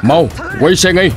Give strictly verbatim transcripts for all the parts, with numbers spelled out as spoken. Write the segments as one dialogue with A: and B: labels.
A: Mau quay xe ngay.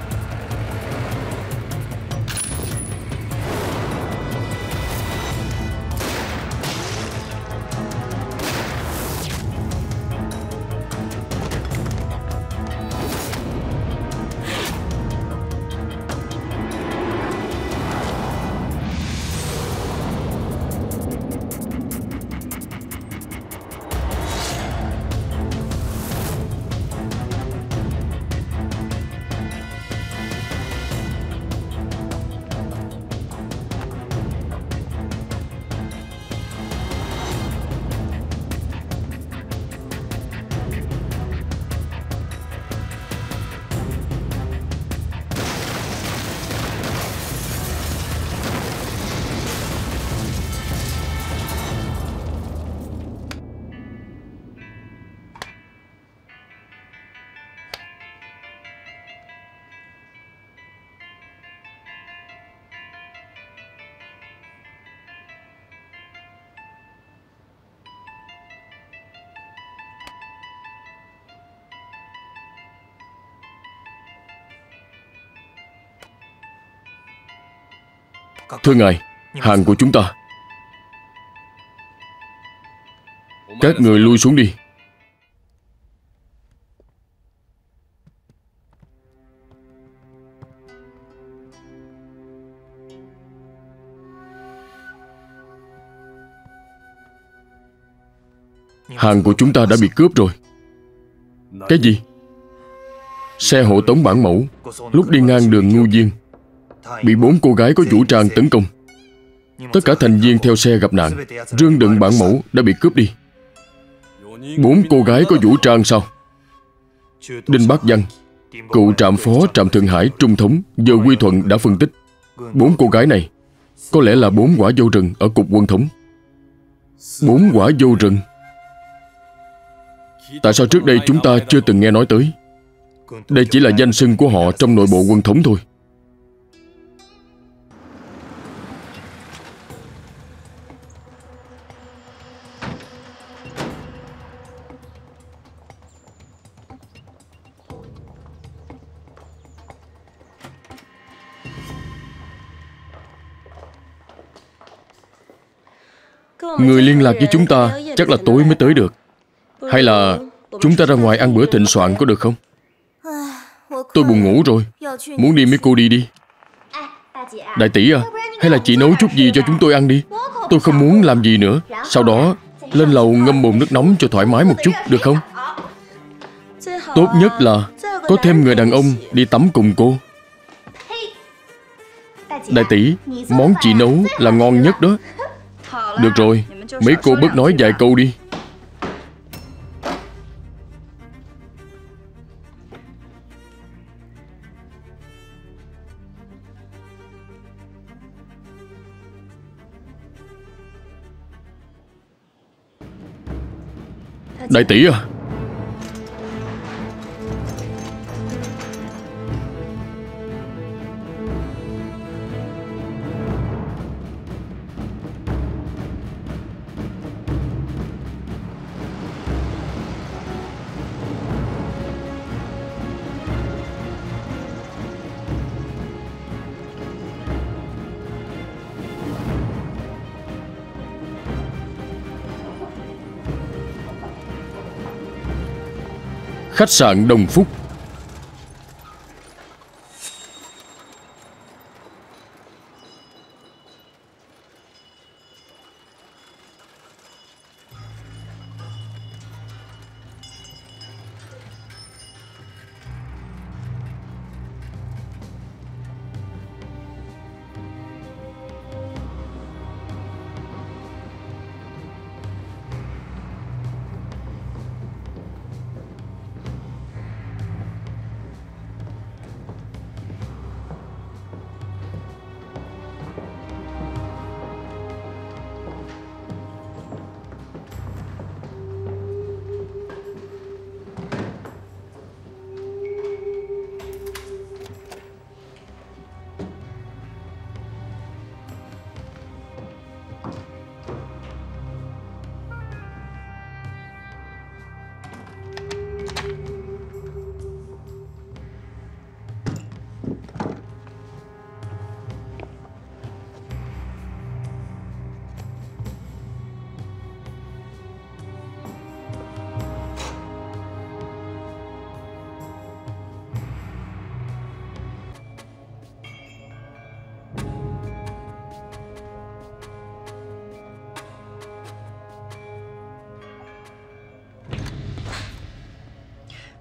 A: Thưa ngài, hàng của chúng ta. Các người lui xuống đi. Hàng của chúng ta đã bị cướp rồi. Cái gì? Xe hộ tống bản mẫu lúc đi ngang đường Ngưu Diên bị bốn cô gái có vũ trang tấn công. Tất cả thành viên theo xe gặp nạn. Rương đựng bản mẫu đã bị cướp đi. Bốn cô gái có vũ trang sao? Đinh Bác Văn, cựu trạm phó trạm Thượng Hải Trung Thống Giờ Quy Thuận đã phân tích, bốn cô gái này có lẽ là bốn quả dâu rừng ở cục quân thống. Bốn quả dâu rừng? Tại sao trước đây chúng ta chưa từng nghe nói tới? Đây chỉ là danh xưng của họ trong nội bộ quân thống thôi. Người liên lạc với chúng ta chắc là tối mới tới được. Hay là chúng ta ra ngoài ăn bữa thịnh soạn có được không? Tôi buồn ngủ rồi. Muốn đi mấy cô đi đi. Đại tỷ à, hay là chị nấu chút gì cho chúng tôi ăn đi. Tôi không muốn làm gì nữa. Sau đó lên lầu ngâm bồn nước nóng cho thoải mái một chút được không? Tốt nhất là có thêm người đàn ông đi tắm cùng cô. Đại tỷ, món chị nấu là ngon nhất đó. Được rồi, mấy cô bớt nói vài câu đi. Đại tỷ à, khách sạn Đồng Phúc.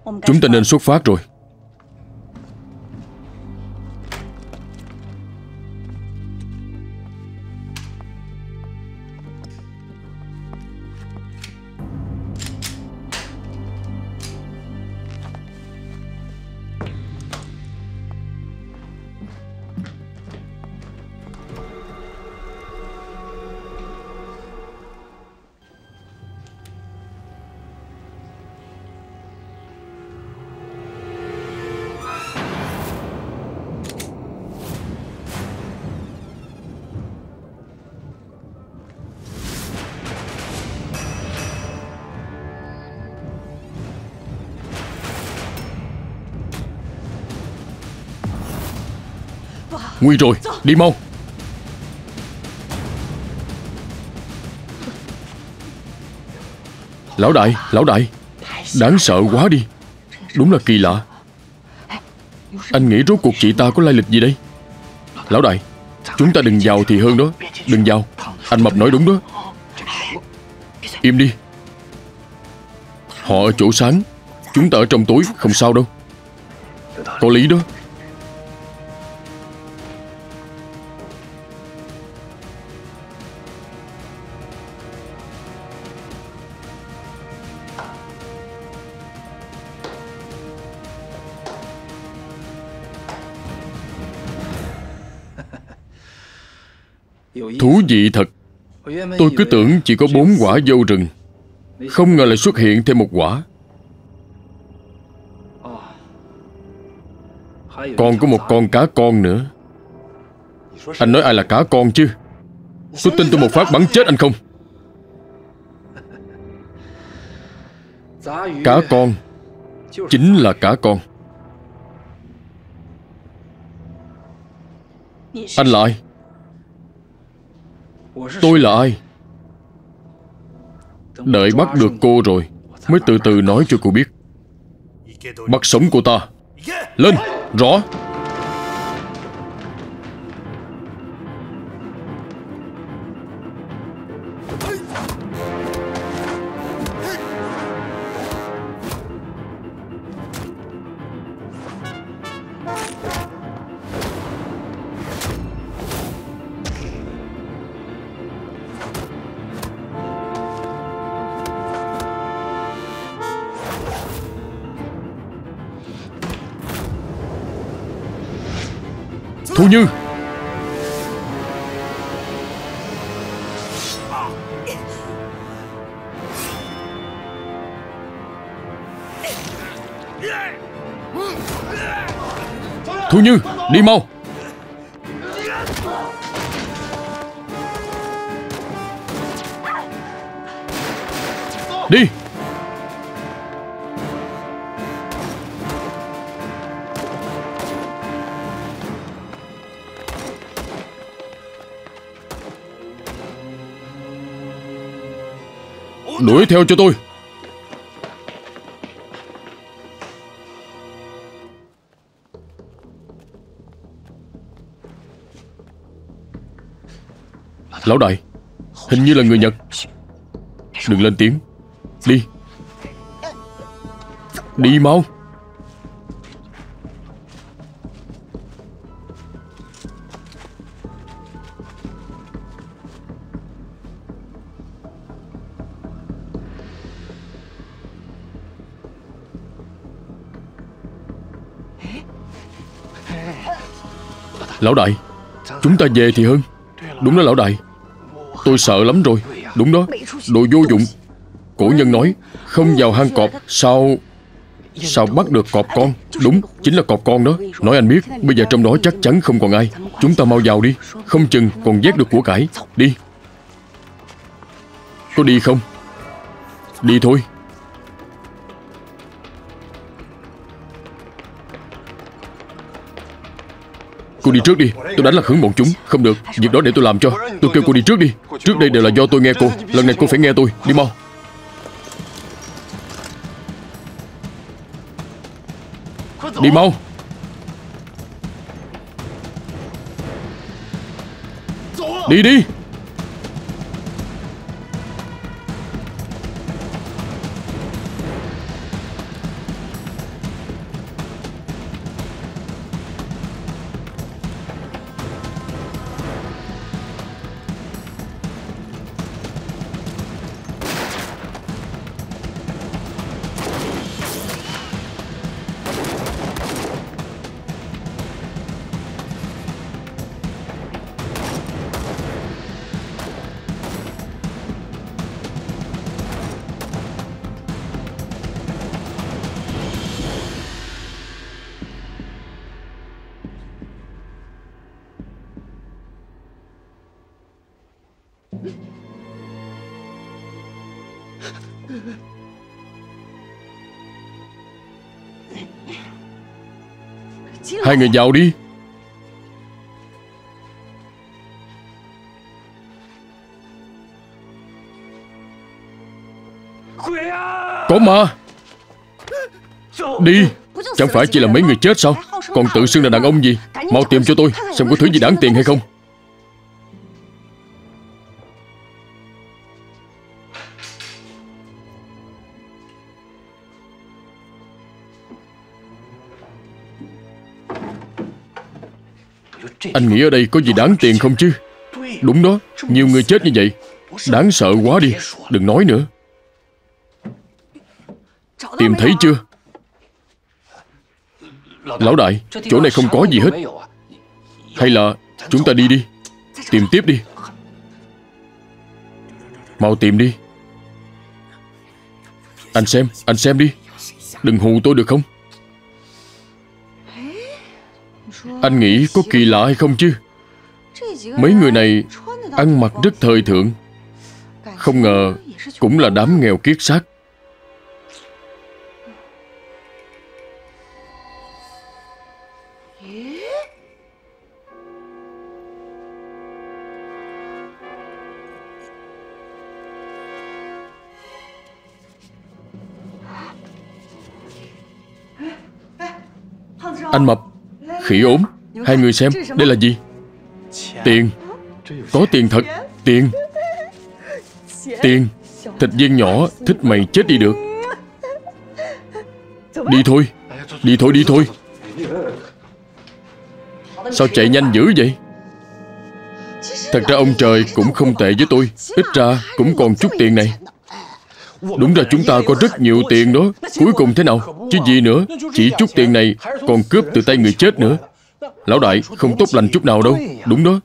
A: Chúng ta nên xuất phát rồi. Nguy rồi, đi mau. Lão đại, lão đại, đáng sợ quá đi. Đúng là kỳ lạ. Anh nghĩ rốt cuộc chị ta có lai lịch gì đây? Lão đại, chúng ta đừng vào thì hơn đó. Đừng vào. Anh Mập nói đúng đó. Im đi. Họ ở chỗ sáng, chúng ta ở trong tối, không sao đâu. Có lý đó. Thú vị thật. Tôi cứ tưởng chỉ có bốn quả dâu rừng, không ngờ lại xuất hiện thêm một quả. Còn có một con cá con nữa. Anh nói ai là cá con chứ? Có tin tôi một phát bắn chết anh không? Cá con chính là cá con. Anh là ai? Tôi là ai? Đợi bắt được cô rồi mới từ từ nói cho cô biết. Bắt sống cô ta. Lên, rõ. Thu Như. Thu Như, đi mau. Đi. Đuổi theo cho tôi. Lão đại, hình như là người Nhật. Đừng lên tiếng. Đi. Đi mau. Lão đại, chúng ta về thì hơn. Đúng đó lão đại. Tôi sợ lắm rồi. Đúng đó, đồ vô dụng. Cổ nhân nói, không vào hang cọp, sao... Sao bắt được cọp con? Đúng, chính là cọp con đó. Nói anh biết, bây giờ trong đó chắc chắn không còn ai. Chúng ta mau vào đi, không chừng còn vét được của cải. Đi. Có đi không? Đi thôi. Cô đi trước đi, tôi đánh lạc hướng bọn chúng. Không được, việc đó để tôi làm cho. Tôi kêu cô đi trước đi. Trước đây đều là do tôi nghe cô. Lần này cô phải nghe tôi, đi mau. Đi mau. Đi đi. Hai người vào đi. Có ma. Đi. Chẳng phải chỉ là mấy người chết sao? Còn tự xưng là đàn ông gì? Mau tìm cho tôi, xem có thứ gì đáng tiền hay không. Anh nghĩ ở đây có gì đáng tiền không chứ? Đúng đó, nhiều người chết như vậy. Đáng sợ quá đi. Đừng nói nữa. Tìm thấy chưa? Lão đại, chỗ này không có gì hết. Hay là chúng ta đi đi. Tìm tiếp đi. Mau tìm đi. Anh xem, anh xem đi. Đừng hù tôi được không? Anh nghĩ có kỳ lạ hay không chứ? Mấy người này ăn mặc rất thời thượng. Không ngờ cũng là đám nghèo kiết xác. Anh Mập, Khỉ Ốm, hai người xem, đây là gì? Tiền. Có tiền thật. Tiền. Tiền. Thịt viên nhỏ, thích mày chết đi được. Đi thôi. Đi thôi, đi thôi. Sao chạy nhanh dữ vậy? Thật ra ông trời cũng không tệ với tôi. Ít ra cũng còn chút tiền này. Đúng ra chúng ta có rất nhiều tiền đó. Cuối cùng thế nào? Chứ gì nữa. Chỉ chút tiền này còn cướp từ tay người chết nữa. Lão đại không tốt lành chút nào đâu. Đúng đó.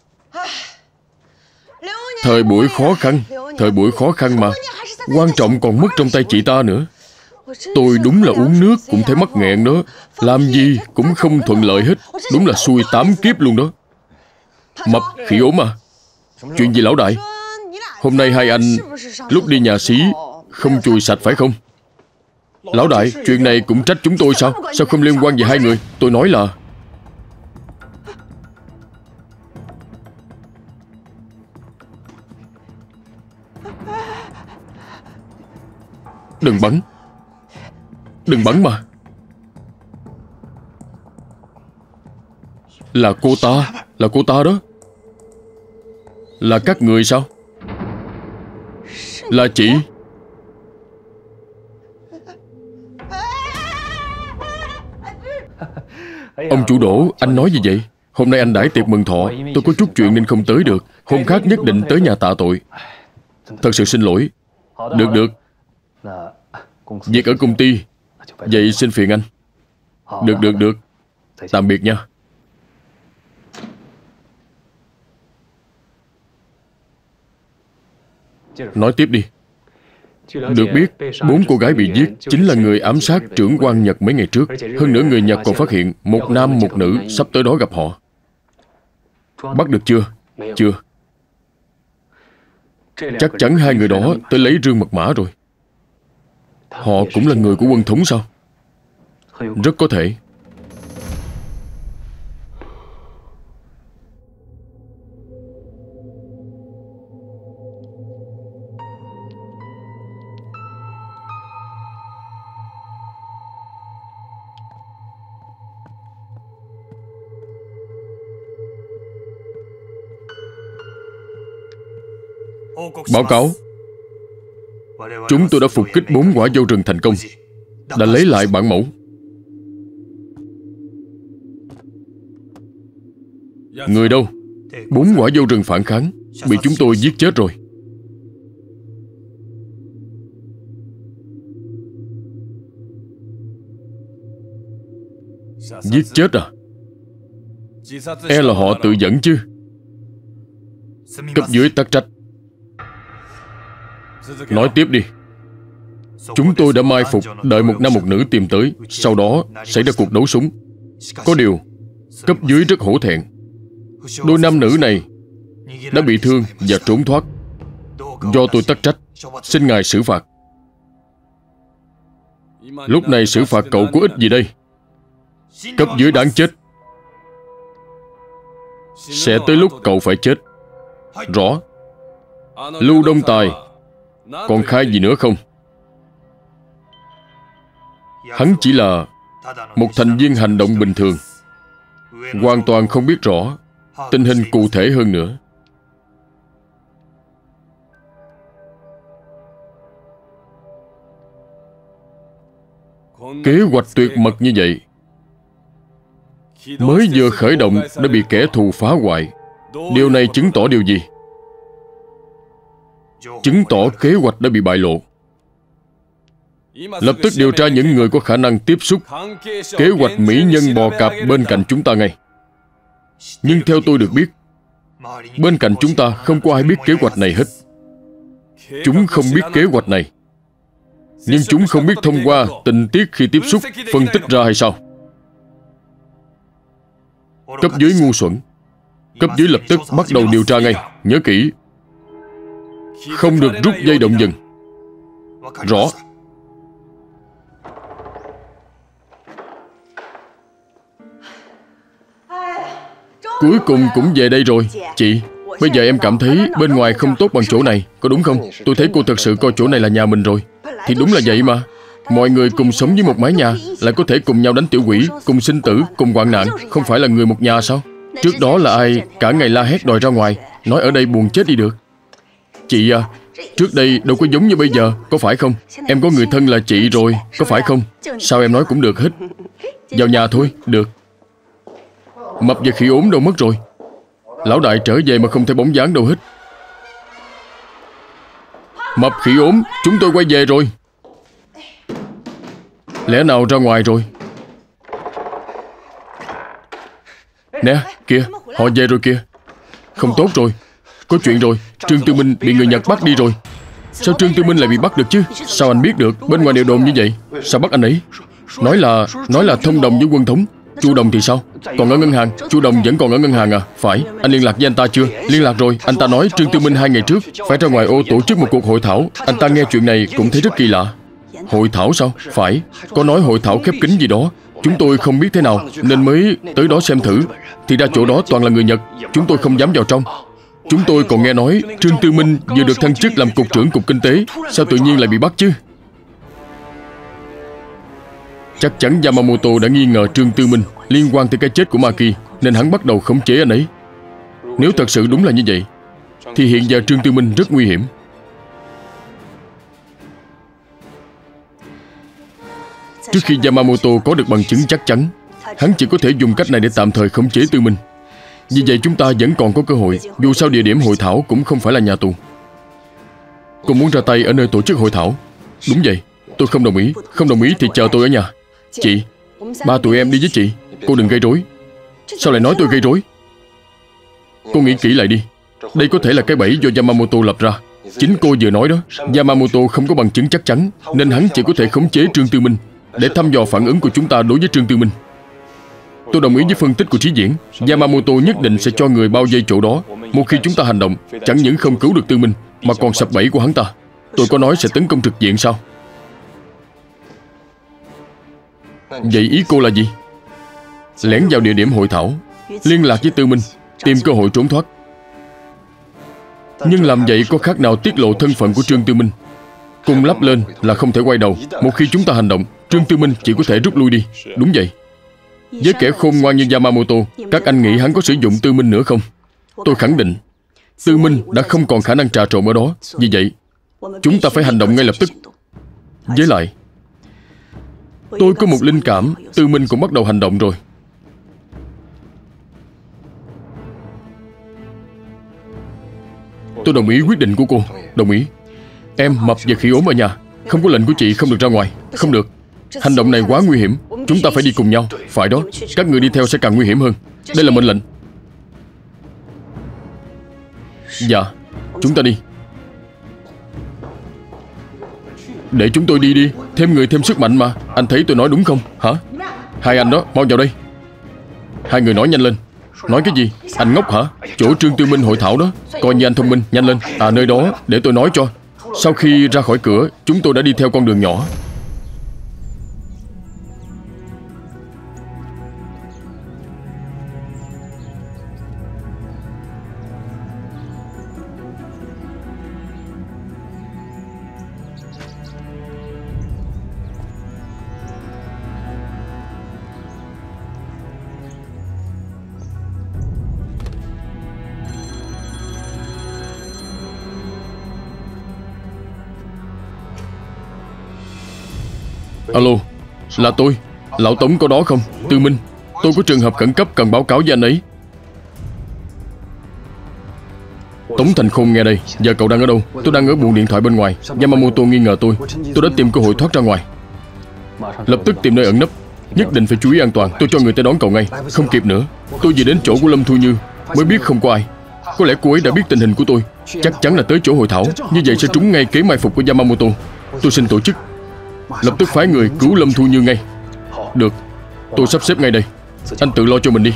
A: Thời buổi khó khăn. Thời buổi khó khăn mà. Quan trọng còn mất trong tay chị ta nữa. Tôi đúng là uống nước cũng thấy mắc nghẹn đó. Làm gì cũng không thuận lợi hết. Đúng là xui tám kiếp luôn đó. Mập, Khỉ Ốm à? Chuyện gì lão đại? Hôm nay hai anh lúc đi nhà xí không chùi sạch phải không? Lão đại, chuyện này cũng trách chúng tôi sao? Sao không liên quan gì hai người? Tôi nói là... Đừng bắn. Đừng bắn mà. Là cô ta. Là cô ta đó. Là các người sao? Là chị. Ông chủ Đỗ, anh nói gì vậy? Hôm nay anh đãi tiệc mừng thọ. Tôi có chút chuyện nên không tới được. Hôm khác nhất định tới nhà tạ tội. Thật sự xin lỗi. Được được. Việc ở công ty. Vậy xin phiền anh. Được được được. Tạm biệt nha. Nói tiếp đi. Được biết, bốn cô gái bị giết chính là người ám sát trưởng quan Nhật mấy ngày trước. Hơn nữa người Nhật còn phát hiện một nam một nữ sắp tới đó gặp họ. Bắt được chưa? Chưa. Chắc chắn hai người đó tới lấy rương mật mã rồi. Họ cũng là người của quân thống sao? Rất có thể. Báo cáo. Chúng tôi đã phục kích bốn quả dâu rừng thành công. Đã lấy lại bản mẫu. Người đâu? Bốn quả dâu rừng phản kháng bị chúng tôi giết chết rồi. Giết chết à? E là họ tự dẫn chứ. Cấp dưới tắc trách. Nói tiếp đi. Chúng tôi đã mai phục, đợi một nam một nữ tìm tới. Sau đó xảy ra cuộc đấu súng. Có điều cấp dưới rất hổ thẹn. Đôi nam nữ này đã bị thương và trốn thoát. Do tôi tắc trách, xin ngài xử phạt. Lúc này xử phạt cậu có ích gì đây? Cấp dưới đáng chết. Sẽ tới lúc cậu phải chết. Rõ. Lưu Đông Tài còn khai gì nữa không? Hắn chỉ là một thành viên hành động bình thường, hoàn toàn không biết rõ tình hình cụ thể hơn nữa. Kế hoạch tuyệt mật như vậy mới vừa khởi động đã bị kẻ thù phá hoại. Điều này chứng tỏ điều gì? Chứng tỏ kế hoạch đã bị bại lộ. Lập tức điều tra những người có khả năng tiếp xúc kế hoạch mỹ nhân bò cạp bên cạnh chúng ta ngay. Nhưng theo tôi được biết, bên cạnh chúng ta không có ai biết kế hoạch này hết. Chúng không biết kế hoạch này, nhưng chúng không biết thông qua tình tiết khi tiếp xúc phân tích ra hay sao? Cấp dưới ngu xuẩn. Cấp dưới lập tức bắt đầu điều tra ngay. Nhớ kỹ, không được rút dây động rừng. Rõ. Cuối cùng cũng về đây rồi. Chị, bây giờ em cảm thấy bên ngoài không tốt bằng chỗ này, có đúng không? Tôi thấy cô thật sự coi chỗ này là nhà mình rồi. Thì đúng là vậy mà. Mọi người cùng sống với một mái nhà, lại có thể cùng nhau đánh tiểu quỷ, cùng sinh tử, cùng hoạn nạn. Không phải là người một nhà sao? Trước đó là ai cả ngày la hét đòi ra ngoài, nói ở đây buồn chết đi được. Chị à, trước đây đâu có giống như bây giờ, có phải không? Em có người thân là chị rồi, có phải không? Sao em nói cũng được hết. Vào nhà thôi, được. Mập và khỉ ốm đâu mất rồi? Lão đại trở về mà không thấy bóng dáng đâu hết. Mập, khỉ ốm, chúng tôi quay về rồi. Lẽ nào ra ngoài rồi? Nè, kìa, họ về rồi kìa. Không tốt rồi, có chuyện rồi. Trương Tư Minh bị người Nhật bắt đi rồi. Sao Trương Tư Minh lại bị bắt được chứ? Sao anh biết được? Bên ngoài đều đồn như vậy. Sao bắt anh ấy? Nói là Nói là thông đồng với quân thống. Chu Đồng thì sao? Còn ở ngân hàng. Chu Đồng vẫn còn ở ngân hàng à? Phải. Anh liên lạc với anh ta chưa? Liên lạc rồi. Anh ta nói Trương Tư Minh hai ngày trước phải ra ngoài ô tổ chức một cuộc hội thảo. Anh ta nghe chuyện này cũng thấy rất kỳ lạ. Hội thảo sao? Phải. Có nói hội thảo khép kín gì đó. Chúng tôi không biết thế nào nên mới tới đó xem thử. Thì ra chỗ đó toàn là người Nhật. Chúng tôi không dám vào trong. Chúng tôi còn nghe nói Trương Tư Minh vừa được thăng chức làm cục trưởng cục kinh tế. Sao tự nhiên lại bị bắt chứ? Chắc chắn Yamamoto đã nghi ngờ Trương Tư Minh liên quan tới cái chết của Maki, nên hắn bắt đầu khống chế anh ấy. Nếu thật sự đúng là như vậy, thì hiện giờ Trương Tư Minh rất nguy hiểm. Trước khi Yamamoto có được bằng chứng chắc chắn, hắn chỉ có thể dùng cách này để tạm thời khống chế Tư Minh. Vì vậy chúng ta vẫn còn có cơ hội. Dù sao địa điểm hội thảo cũng không phải là nhà tù. Cô muốn ra tay ở nơi tổ chức hội thảo? Đúng vậy. Tôi không đồng ý. Không đồng ý thì chờ tôi ở nhà. Chị, ba tụi em đi với chị. Cô đừng gây rối. Sao lại nói tôi gây rối? Cô nghĩ kỹ lại đi. Đây có thể là cái bẫy do Yamamoto lập ra. Chính cô vừa nói đó. Yamamoto không có bằng chứng chắc chắn, nên hắn chỉ có thể khống chế Trương Tư Minh để thăm dò phản ứng của chúng ta đối với Trương Tư Minh. Tôi đồng ý với phân tích của Trí Diễn. Yamamoto nhất định sẽ cho người bao vây chỗ đó. Một khi chúng ta hành động, chẳng những không cứu được Tư Minh mà còn sập bẫy của hắn ta. Tôi có nói sẽ tấn công trực diện sao? Vậy ý cô là gì? Lẻn vào địa điểm hội thảo, liên lạc với Tư Minh, tìm cơ hội trốn thoát. Nhưng làm vậy có khác nào tiết lộ thân phận của Trương Tư Minh? Cùng lắp lên là không thể quay đầu. Một khi chúng ta hành động, Trương Tư Minh chỉ có thể rút lui đi. Đúng vậy. Với kẻ khôn ngoan như Yamamoto, các anh nghĩ hắn có sử dụng Tư Minh nữa không? Tôi khẳng định Tư Minh đã không còn khả năng trà trộn ở đó. Vì vậy chúng ta phải hành động ngay lập tức. Với lại tôi có một linh cảm Tư Minh cũng bắt đầu hành động rồi. Tôi đồng ý quyết định của cô. Đồng ý. Em, Mập và Khỉ ốm ở nhà. Không có lệnh của chị không được ra ngoài. Không được. Hành động này quá nguy hiểm. Chúng ta phải đi cùng nhau. Phải đó. Các người đi theo sẽ càng nguy hiểm hơn. Đây là mệnh lệnh. Dạ. Chúng ta đi. Để chúng tôi đi đi. Thêm người thêm sức mạnh mà. Anh thấy tôi nói đúng không? Hả? Hai anh đó, mau vào đây. Hai người nói nhanh lên. Nói cái gì? Anh ngốc hả? Chỗ Trương Tư Minh hội thảo đó. Coi như anh thông minh, nhanh lên. À, nơi đó, để tôi nói cho. Sau khi ra khỏi cửa, chúng tôi đã đi theo con đường nhỏ. Alo, là tôi. Lão Tống có đó không? Tư Minh, tôi có trường hợp khẩn cấp cần báo cáo với anh ấy. Tống Thành Khôn nghe đây. Giờ cậu đang ở đâu? Tôi đang ở buồng điện thoại bên ngoài. Yamamoto nghi ngờ tôi. Tôi đã tìm cơ hội thoát ra ngoài. Lập tức tìm nơi ẩn nấp. Nhất định phải chú ý an toàn. Tôi cho người tới đón cậu ngay. Không kịp nữa. Tôi về đến chỗ của Lâm Thu Như mới biết không có ai. Có lẽ cô ấy đã biết tình hình của tôi. Chắc chắn là tới chỗ hội thảo. Như vậy sẽ trúng ngay kế mai phục của Yamamoto. Tôi xin tổ chức lập tức phái người cứu Lâm Thu Như ngay. Được, tôi sắp xếp ngay đây. Anh tự lo cho mình đi.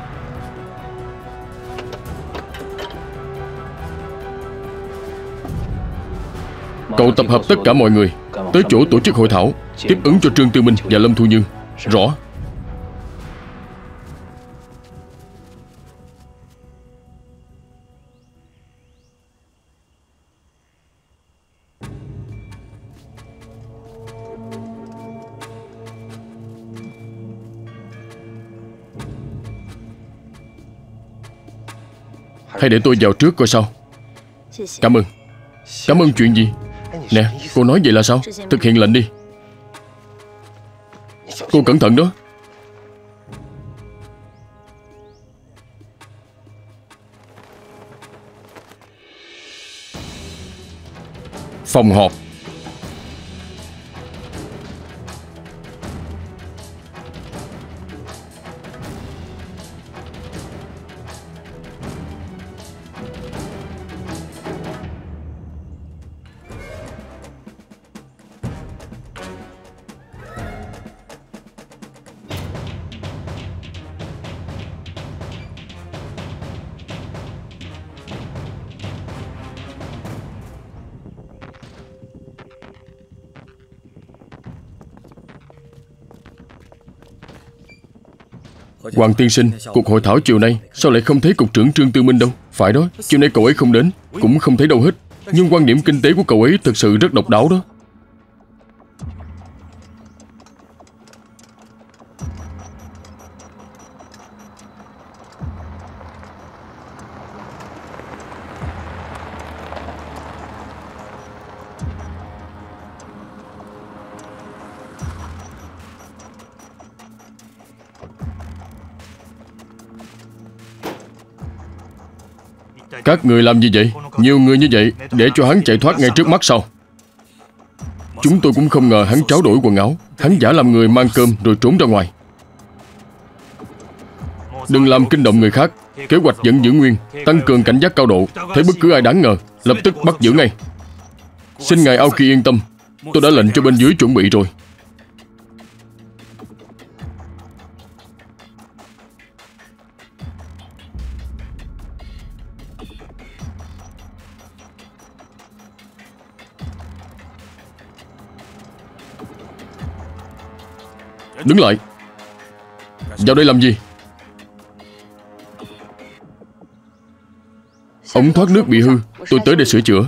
A: Cậu tập hợp tất cả mọi người tới chỗ tổ chức hội thảo, tiếp ứng cho Trương Tư Minh và Lâm Thu Như. Rõ. Hay để tôi vào trước coi sao. Cảm ơn. Cảm ơn chuyện gì? Nè, cô nói vậy là sao? Thực hiện lệnh đi. Cô cẩn thận đó. Phòng họp. Hoàng tiên sinh, cuộc hội thảo chiều nay sao lại không thấy cục trưởng Trương Tư Minh đâu? Phải đó, chiều nay cậu ấy không đến, cũng không thấy đâu hết. Nhưng quan điểm kinh tế của cậu ấy thực sự rất độc đáo đó. Các người làm gì vậy? Nhiều người như vậy để cho hắn chạy thoát ngay trước mắt sao? Chúng tôi cũng không ngờ hắn tráo đổi quần áo. Hắn giả làm người mang cơm rồi trốn ra ngoài. Đừng làm kinh động người khác. Kế hoạch vẫn giữ nguyên, tăng cường cảnh giác cao độ. Thấy bất cứ ai đáng ngờ, lập tức bắt giữ ngay. Xin ngài Aoki yên tâm, tôi đã lệnh cho bên dưới chuẩn bị rồi. Đứng lại. Vào đây làm gì? Ống thoát nước bị hư, tôi tới để sửa chữa.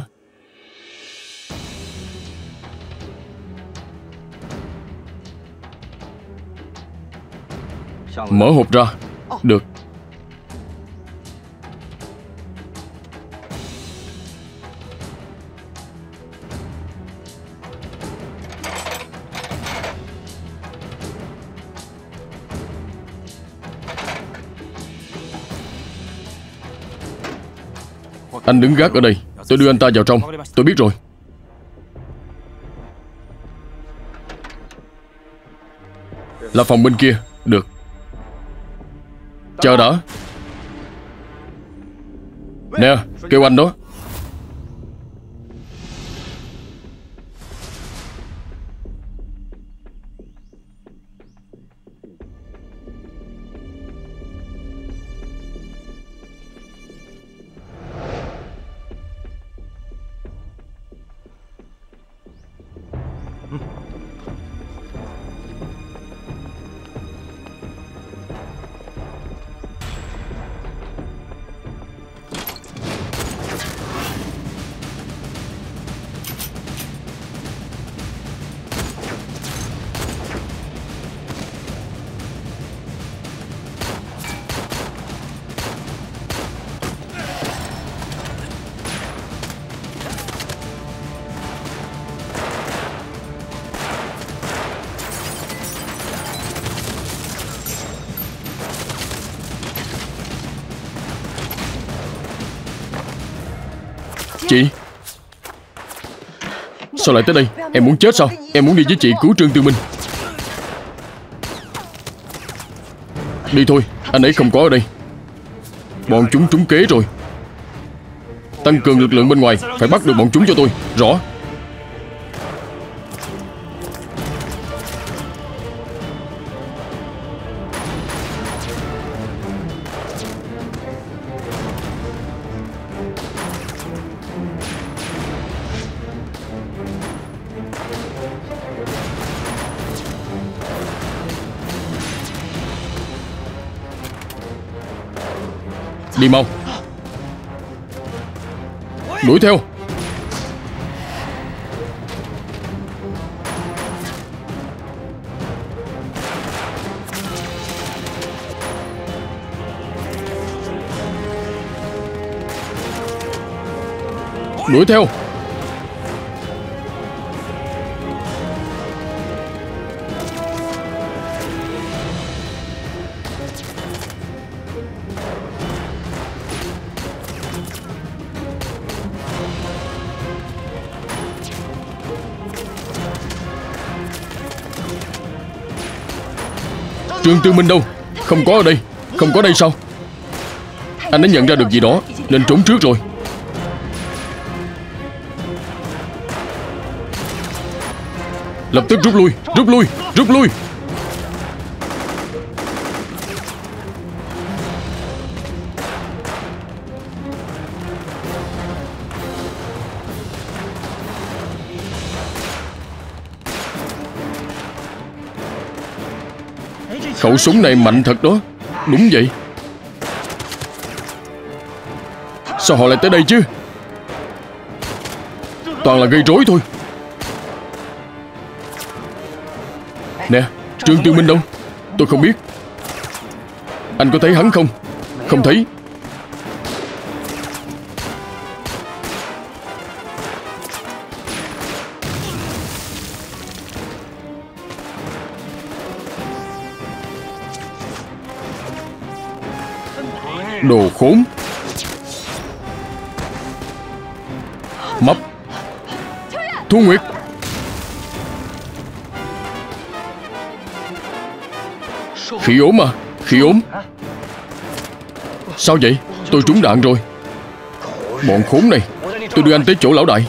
A: Mở hộp ra. Được. Anh đứng gác ở đây. Tôi đưa anh ta vào trong. Tôi biết rồi. Là phòng bên kia. Được. Chờ đã. Nè, kêu anh đó. Chị, sao lại tới đây? Em muốn chết sao? Em muốn đi với chị cứu Trương Tư Minh. Đi thôi, anh ấy không có ở đây. Bọn chúng trúng kế rồi. Tăng cường lực lượng bên ngoài. Phải bắt được bọn chúng cho tôi. Rõ. Đi mau. Đuổi theo. Đuổi theo. Trương Tư Minh đâu? Không có ở đây. Không có đây sao? Anh đã nhận ra được gì đó nên trốn trước rồi. Lập tức rút lui. Rút lui. Rút lui. Khẩu súng này mạnh thật đó. Đúng vậy. Sao họ lại tới đây chứ? Toàn là gây rối thôi. Nè, Trương Tư Minh đâu? Tôi không biết. Anh có thấy hắn không? Không thấy. Đồ khốn. Mập. Thu Nguyệt. Khỉ ốm à? Khỉ ốm. Sao vậy? Tôi trúng đạn rồi. Bọn khốn này. Tôi đưa anh tới chỗ lão đại.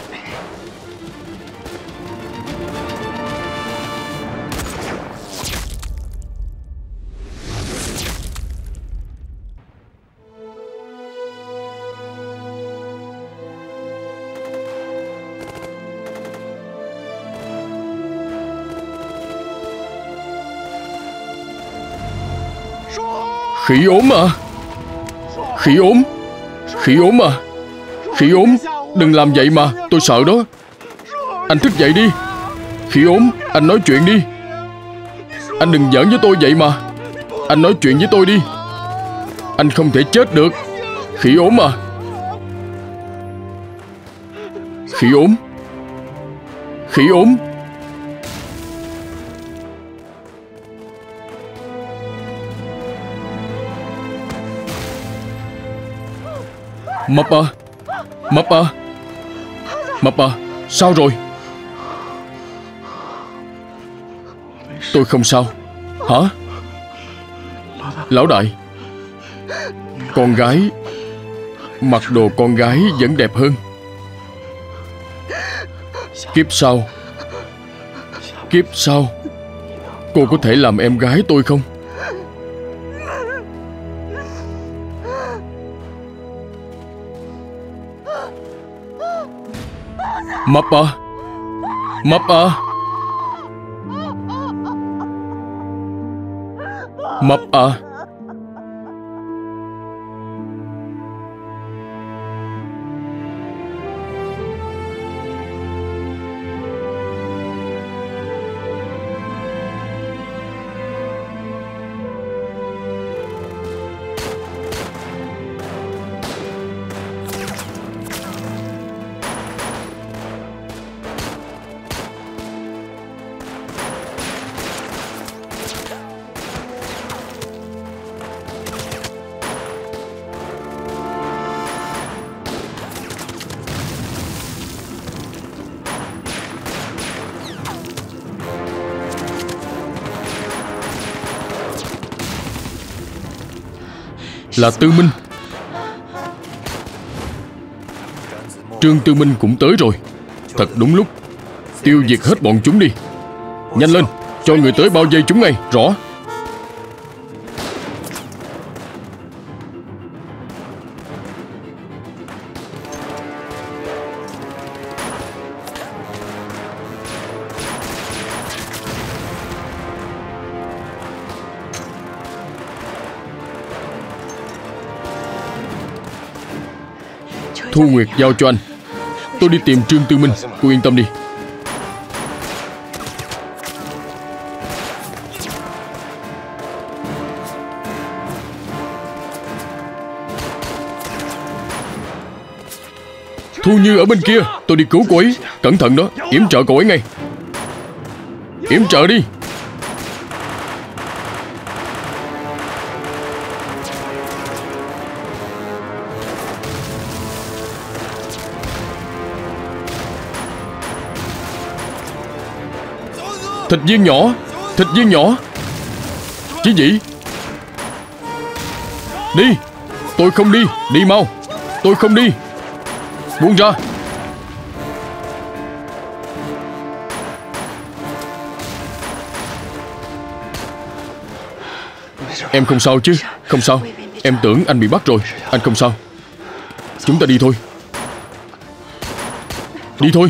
A: Khỉ ốm à? Khỉ ốm. Khỉ ốm à? Khỉ ốm. Đừng làm vậy mà. Tôi sợ đó. Anh thức dậy đi. Khỉ ốm. Anh nói chuyện đi. Anh đừng giỡn với tôi vậy mà. Anh nói chuyện với tôi đi. Anh không thể chết được. Khỉ ốm à? Khỉ ốm. Khỉ ốm. Mập à? Mập à? Mập à? Sao rồi? Tôi không sao. Hả? Lão đại, con gái mặc đồ con gái vẫn đẹp hơn. Kiếp sau Kiếp sau cô có thể làm em gái tôi không? Mập à? Mập à? Mập à? Là Tư Minh. Trương Tư Minh cũng tới rồi. Thật đúng lúc. Tiêu diệt hết bọn chúng đi. Nhanh lên, cho người tới bao vây chúng ngay. Rõ. Thu Nguyệt giao cho anh. Tôi đi tìm Trương Tư Minh. Cô yên tâm đi. Thu Như ở bên kia. Tôi đi cứu cô ấy. Cẩn thận đó, yểm trợ cô ấy ngay. Yểm trợ đi. Thịt viên nhỏ. Thịt viên nhỏ. Chí Dĩ, đi. Tôi không đi. Đi mau. Tôi không đi. Buông ra. Em không sao chứ? Không sao. Em tưởng anh bị bắt rồi. Anh không sao. Chúng ta đi thôi. Đi thôi.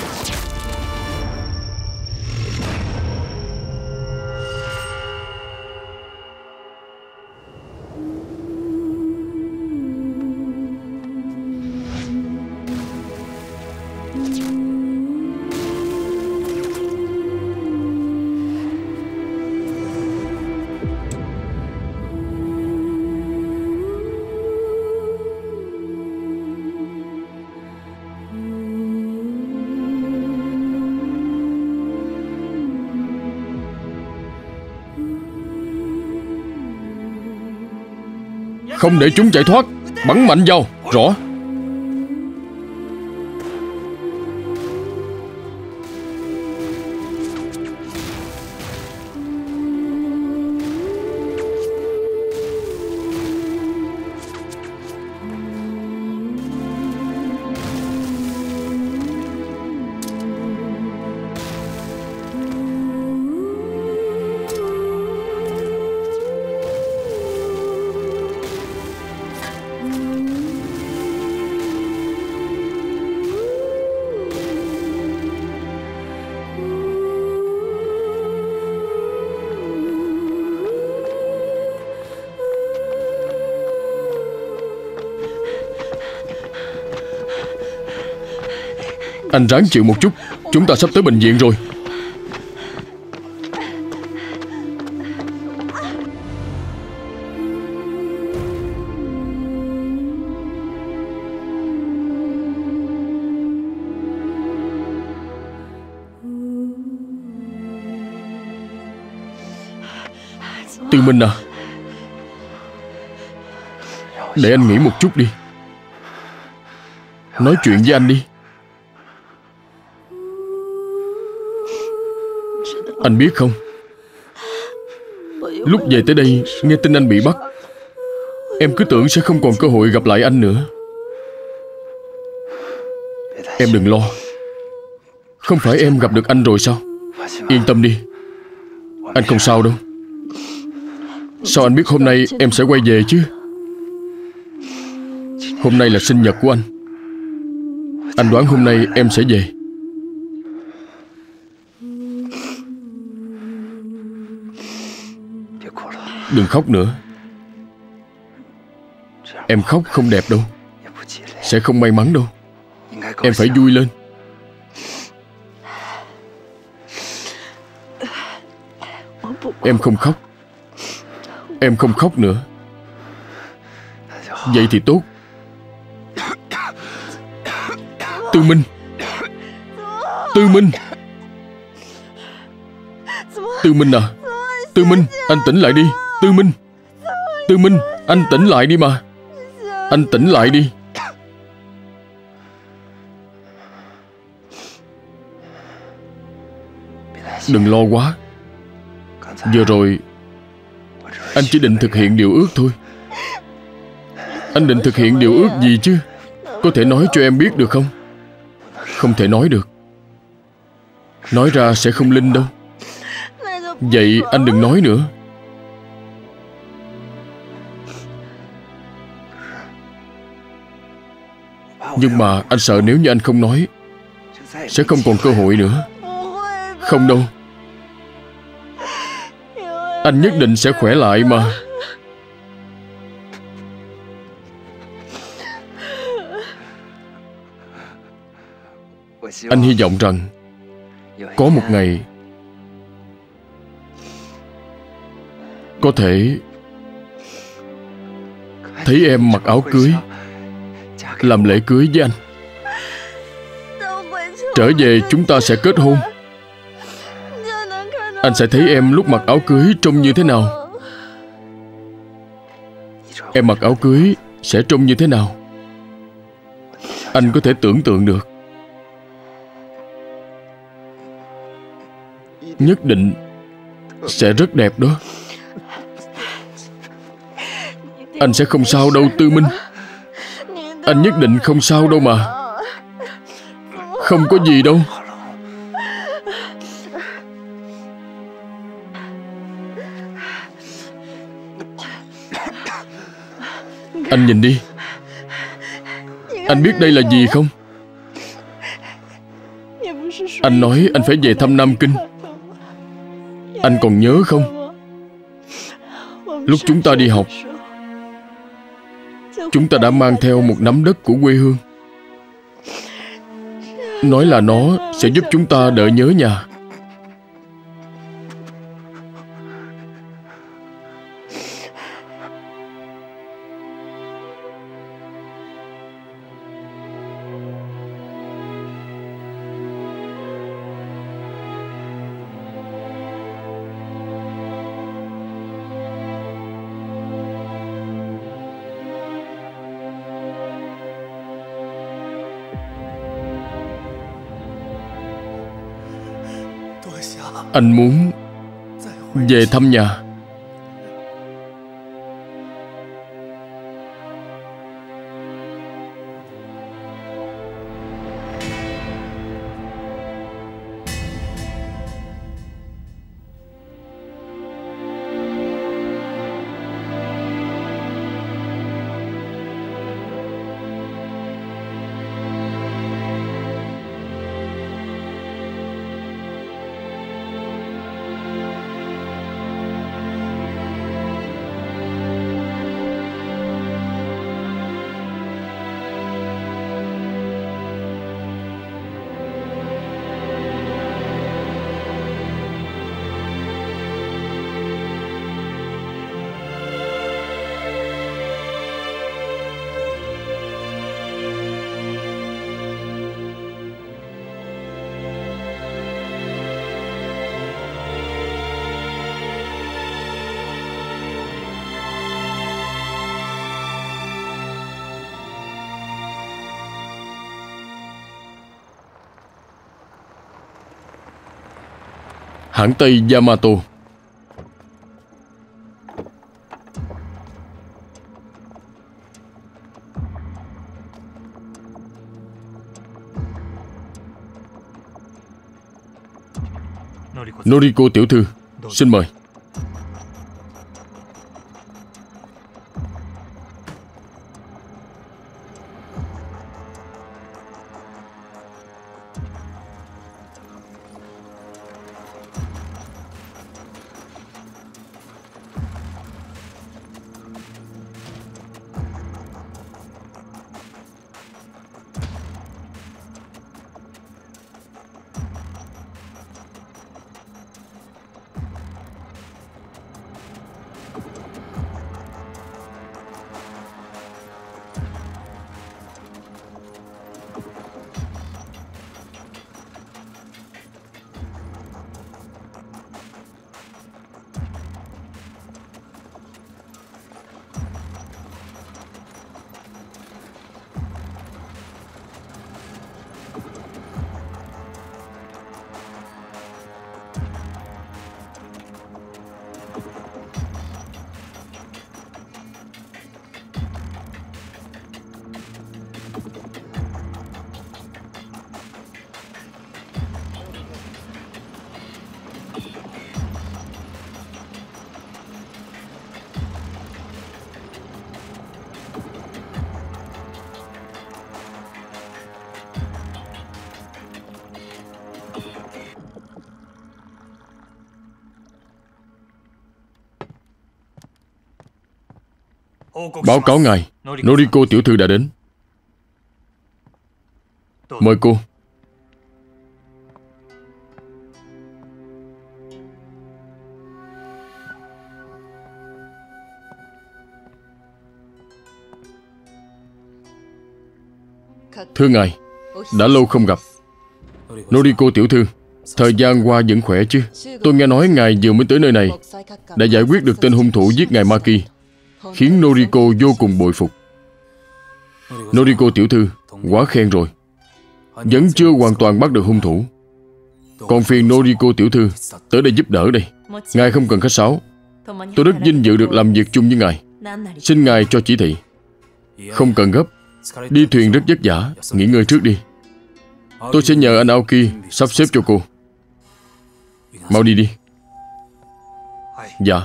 A: Không để chúng chạy thoát. Bắn mạnh vào. Rõ. Anh ráng chịu một chút. Chúng ta sắp tới bệnh viện rồi. Tư Minh à, để anh nghỉ một chút đi. Nói chuyện với anh đi. Anh biết không, lúc về tới đây nghe tin anh bị bắt, em cứ tưởng sẽ không còn cơ hội gặp lại anh nữa. Em đừng lo. Không phải em gặp được anh rồi sao? Yên tâm đi, anh không sao đâu. Sao anh biết hôm nay em sẽ quay về chứ? Hôm nay là sinh nhật của anh. Anh đoán hôm nay em sẽ về. Đừng khóc nữa. Em khóc không đẹp đâu, sẽ không may mắn đâu. Em phải vui lên. Em không khóc. Em không khóc nữa. Vậy thì tốt. Tư Minh. Tư Minh. Tư Minh à. Tư Minh, anh tỉnh lại đi. Tư Minh. Tư Minh, anh tỉnh lại đi mà. Anh tỉnh lại đi. Đừng lo quá. Vừa rồi anh chỉ định thực hiện điều ước thôi. Anh định thực hiện điều ước gì chứ? Có thể nói cho em biết được không? Không thể nói được. Nói ra sẽ không linh đâu. Vậy anh đừng nói nữa. Nhưng mà anh sợ nếu như anh không nói sẽ không còn cơ hội nữa. Không đâu. Anh nhất định sẽ khỏe lại mà. Anh hy vọng rằng có một ngày có thể thấy em mặc áo cưới làm lễ cưới với anh. Trở về chúng ta sẽ kết hôn. Anh sẽ thấy em lúc mặc áo cưới trông như thế nào. Em mặc áo cưới sẽ trông như thế nào. Anh có thể tưởng tượng được. Nhất định sẽ rất đẹp đó. Anh sẽ không sao đâu Tư Minh. Anh nhất định không sao đâu mà. Không có gì đâu. Anh nhìn đi. Anh biết đây là gì không? Anh nói anh phải về thăm Nam Kinh. Anh còn nhớ không? Lúc chúng ta đi học, chúng ta đã mang theo một nắm đất của quê hương. Nói là nó sẽ giúp chúng ta đỡ nhớ nhà. Anh muốn về thăm nhà. Hãng Tây Yamato. Noriko tiểu thư, xin mời. Báo cáo ngài, Noriko tiểu thư đã đến. Mời cô. Thưa ngài, đã lâu không gặp. Noriko tiểu thư, thời gian qua vẫn khỏe chứ? Tôi nghe nói ngài vừa mới tới nơi này, đã giải quyết được tên hung thủ giết ngài Maki, khiến Noriko vô cùng bội phục. Noriko tiểu thư, quá khen rồi. Vẫn chưa hoàn toàn bắt được hung thủ. Còn phiền Noriko tiểu thư tới đây giúp đỡ đây. Ngài không cần khách sáo. Tôi rất vinh dự được làm việc chung với ngài. Xin ngài cho chỉ thị. Không cần gấp. Đi thuyền rất vất vả, nghỉ ngơi trước đi. Tôi sẽ nhờ anh Aoki sắp xếp cho cô. Mau đi đi. Dạ.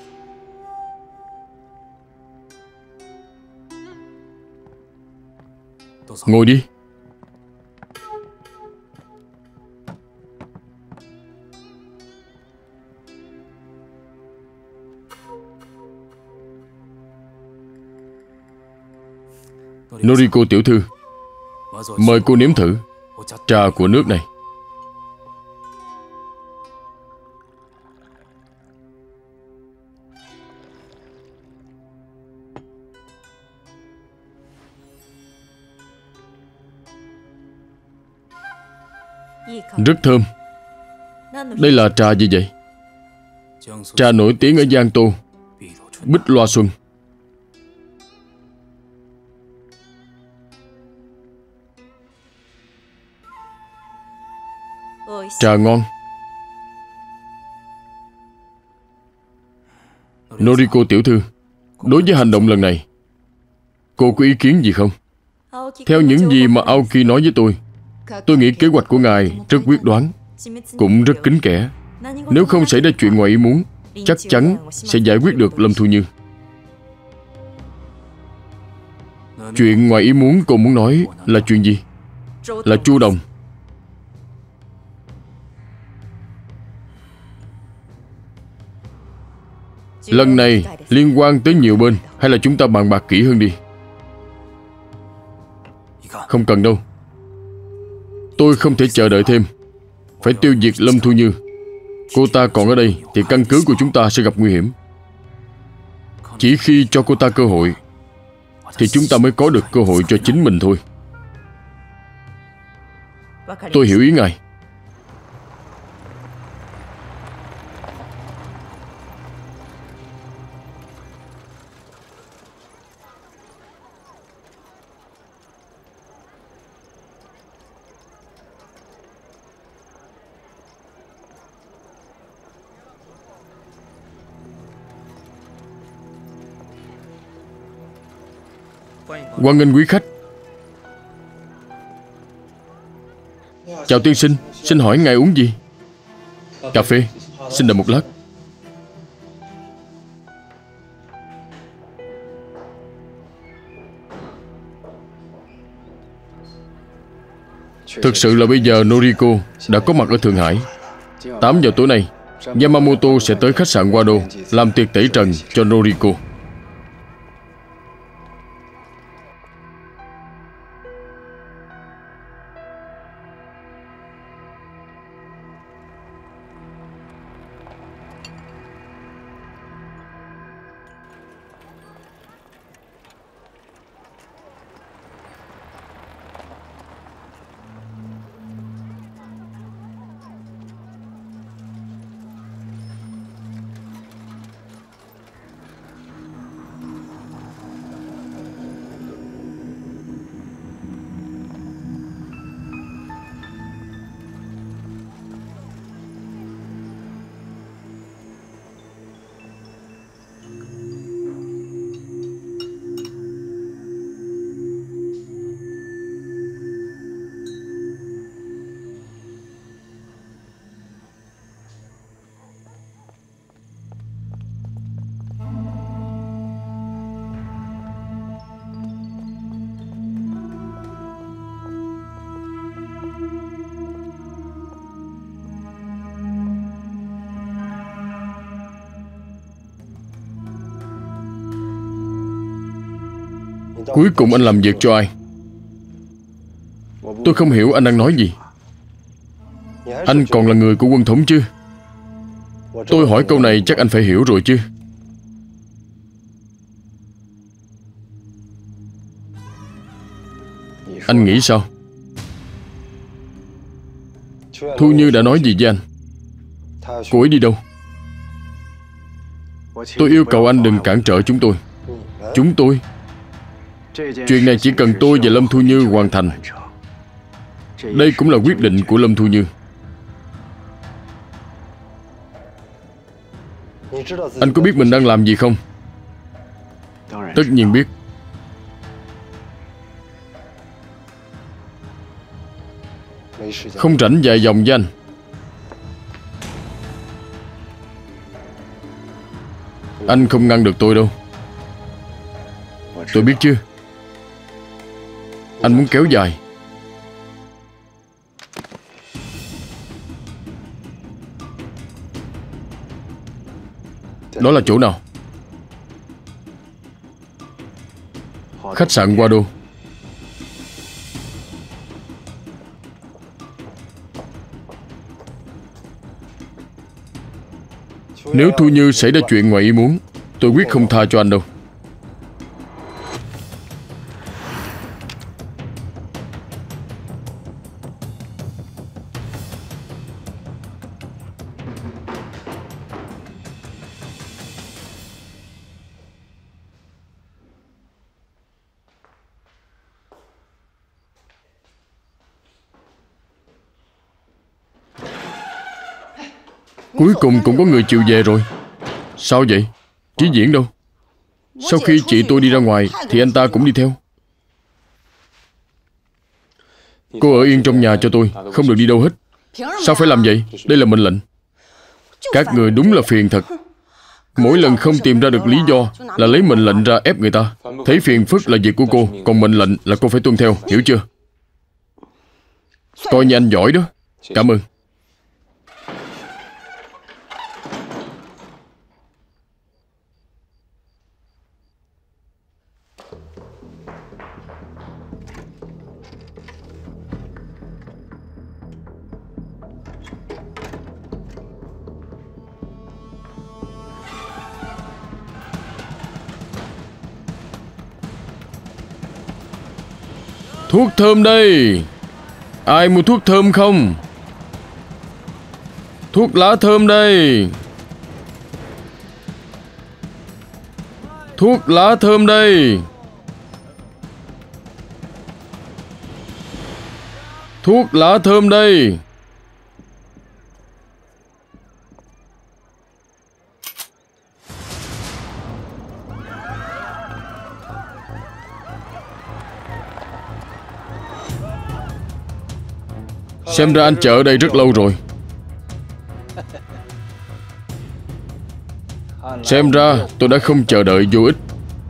A: Ngồi đi. Noriko tiểu thư, mời cô nếm thử trà của nước này. Rất thơm. Đây là trà gì vậy? Trà nổi tiếng ở Giang Tô, Bích Loa Xuân. Trà ngon. Noriko tiểu thư, đối với hành động lần này, cô có ý kiến gì không? Theo những gì mà Aoki nói với tôi, tôi nghĩ kế hoạch của ngài rất quyết đoán, cũng rất kín kẽ. Nếu không xảy ra chuyện ngoài ý muốn, chắc chắn sẽ giải quyết được Lâm Thu Như. Chuyện ngoài ý muốn cô muốn nói là chuyện gì? Là Chu Đồng. Lần này liên quan tới nhiều bên, hay là chúng ta bàn bạc kỹ hơn đi? Không cần đâu. Tôi không thể chờ đợi thêm. Phải tiêu diệt Lâm Thu Như. Cô ta còn ở đây thì căn cứ của chúng ta sẽ gặp nguy hiểm. Chỉ khi cho cô ta cơ hội thì chúng ta mới có được cơ hội cho chính mình thôi. Tôi hiểu ý ngài. Hoan nghênh quý khách. Chào tiên sinh, xin hỏi ngài uống gì? Cà phê, xin đợi một lát. Thực sự là bây giờ Noriko đã có mặt ở Thượng Hải. Tám giờ tối nay, Yamamoto sẽ tới khách sạn Wado làm tiệc tẩy trần cho Noriko. Cuối cùng anh làm việc cho ai? Tôi không hiểu anh đang nói gì. Anh còn là người của quân thống chứ? Tôi hỏi câu này chắc anh phải hiểu rồi chứ. Anh nghĩ sao? Thu Như đã nói gì với anh? Cô ấy đi đâu? Tôi yêu cầu anh đừng cản trở chúng tôi. Chúng tôi? Chuyện này chỉ cần tôi và Lâm Thu Như hoàn thành. Đây cũng là quyết định của Lâm Thu Như. Anh có biết mình đang làm gì không? Tất nhiên biết. Không rảnh dài dòng với anh. Anh không ngăn được tôi đâu. Tôi biết chứ. Anh muốn kéo dài. Đó là chỗ nào? Khách sạn Hoa Đô. Nếu Thu Như xảy ra chuyện ngoài ý muốn, tôi quyết không tha cho anh đâu. Cuối cùng cũng có người chịu về rồi. Sao vậy? Trí Diễn đâu? Sau khi chị tôi đi ra ngoài thì anh ta cũng đi theo. Cô ở yên trong nhà cho tôi, không được đi đâu hết. Sao phải làm vậy? Đây là mệnh lệnh. Các người đúng là phiền thật. Mỗi lần không tìm ra được lý do là lấy mệnh lệnh ra ép người ta. Thấy phiền phức là việc của cô, còn mệnh lệnh là cô phải tuân theo, hiểu chưa? Coi như anh giỏi đó. Cảm ơn. Thuốc thơm đây. Ai mua thuốc thơm không? Thuốc lá thơm đây. Thuốc lá thơm đây. Thuốc lá thơm đây. Xem ra anh chờ ở đây rất lâu rồi. Xem ra tôi đã không chờ đợi vô ích.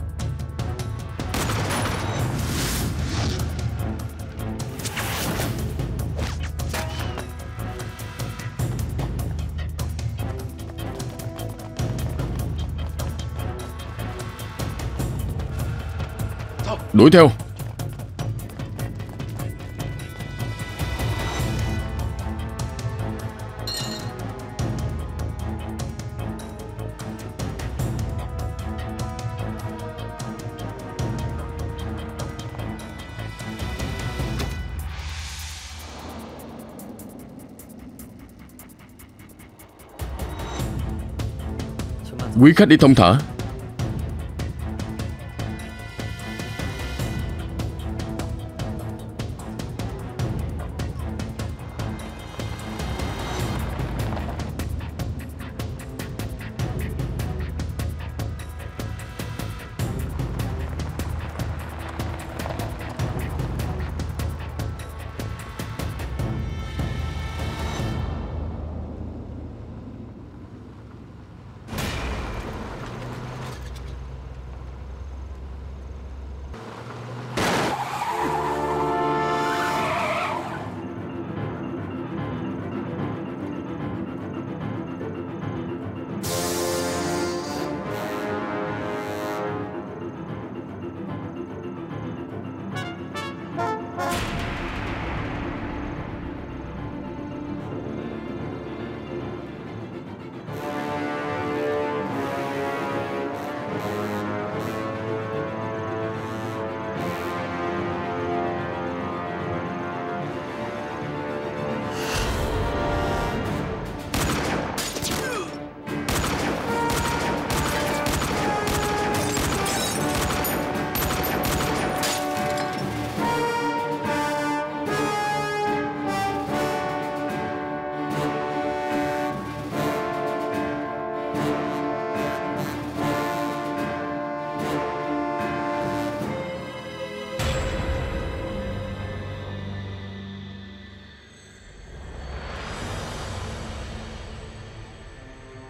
A: Đuổi theo. Quý khách đi thông thả.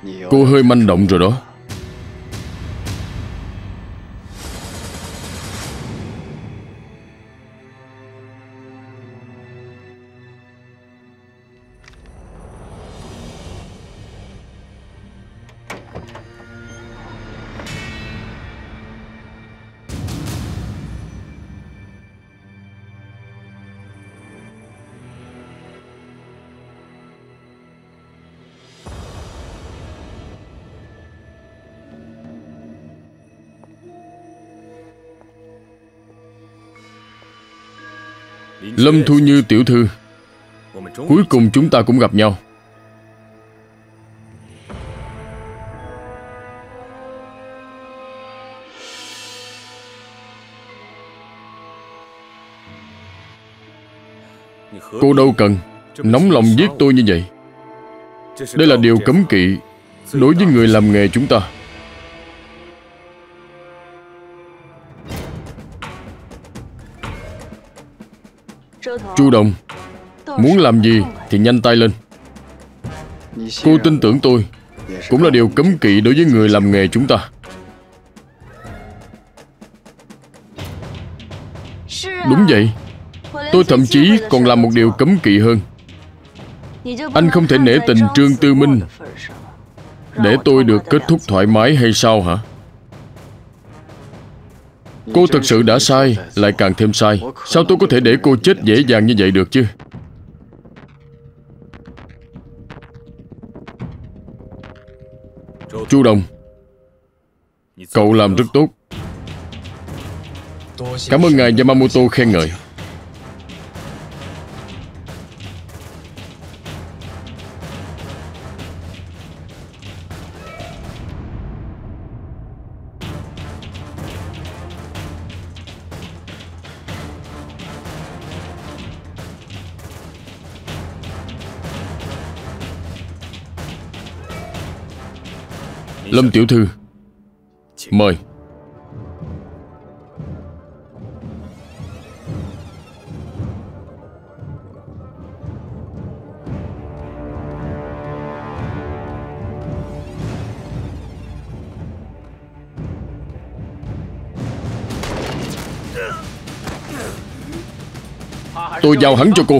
A: Cô hơi manh động rồi đó. Lâm Thu Như tiểu thư, cuối cùng chúng ta cũng gặp nhau. Cô đâu cần nóng lòng giết tôi như vậy. Đây là điều cấm kỵ đối với người làm nghề chúng ta. Chu Đồng, muốn làm gì thì nhanh tay lên. Cô tin tưởng tôi cũng là điều cấm kỵ đối với người làm nghề chúng ta. Đúng vậy. Tôi thậm chí còn làm một điều cấm kỵ hơn. Anh không thể nể tình Trương Tư Minh để tôi được kết thúc thoải mái hay sao hả? Cô thật sự đã sai, lại càng thêm sai. Sao tôi có thể để cô chết dễ dàng như vậy được chứ? Chu Đồng, cậu làm rất tốt. Cảm ơn ngài Yamamoto khen ngợi. Lâm tiểu thư, mời. Tôi giao hắn cho cô.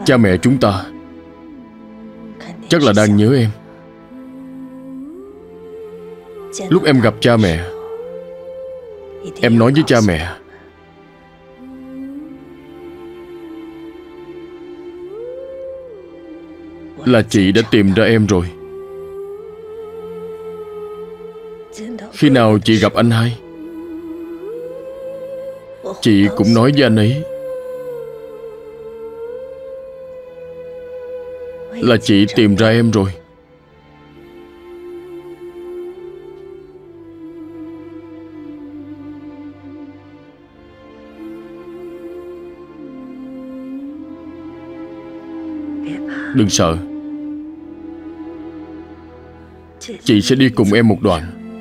A: Cha mẹ chúng ta chắc là đang nhớ em. Lúc em gặp cha mẹ, em nói với cha mẹ là chị đã tìm ra em rồi. Khi nào chị gặp anh hai, chị cũng nói với anh ấy là chị tìm ra em rồi. Đừng sợ, chị sẽ đi cùng em một đoạn.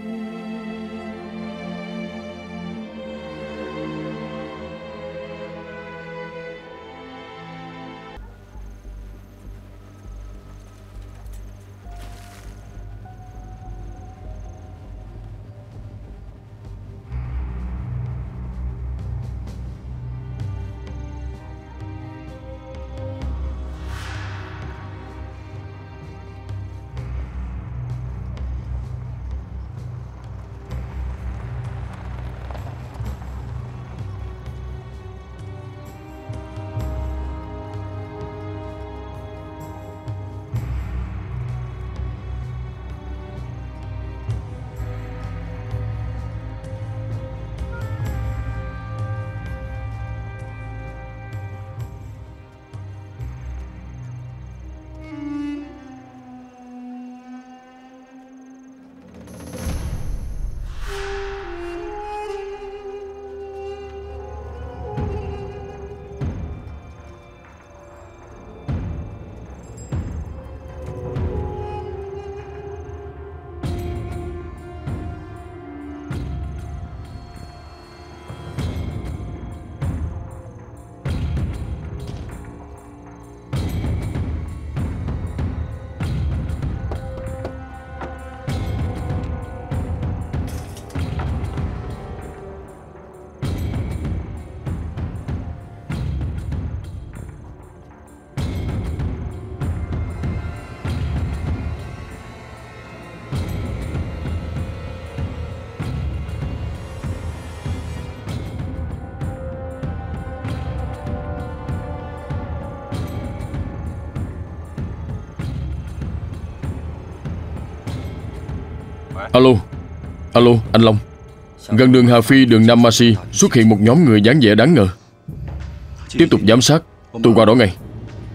A: Alo, alo, anh Long. Gần đường Hà Phi, đường Nam Masi xuất hiện một nhóm người dáng vẻ đáng ngờ. Tiếp tục giám sát, tôi qua đó ngay.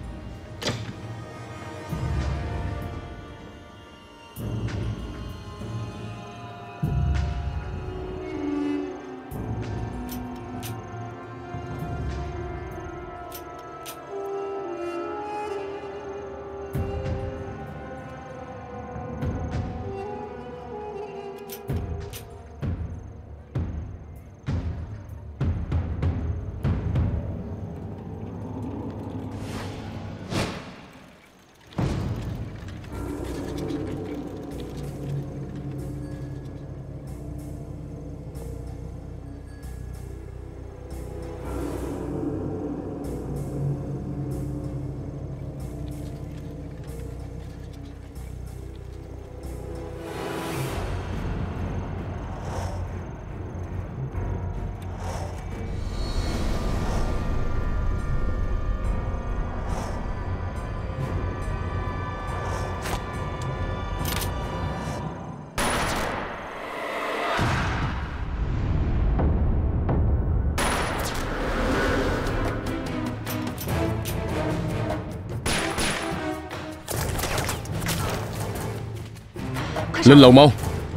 A: Lên lầu mau.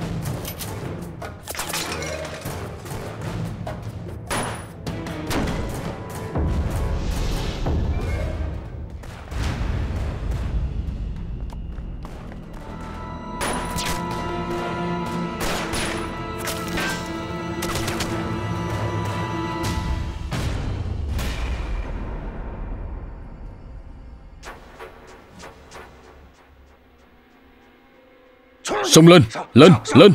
A: Xông lên, lên, lên.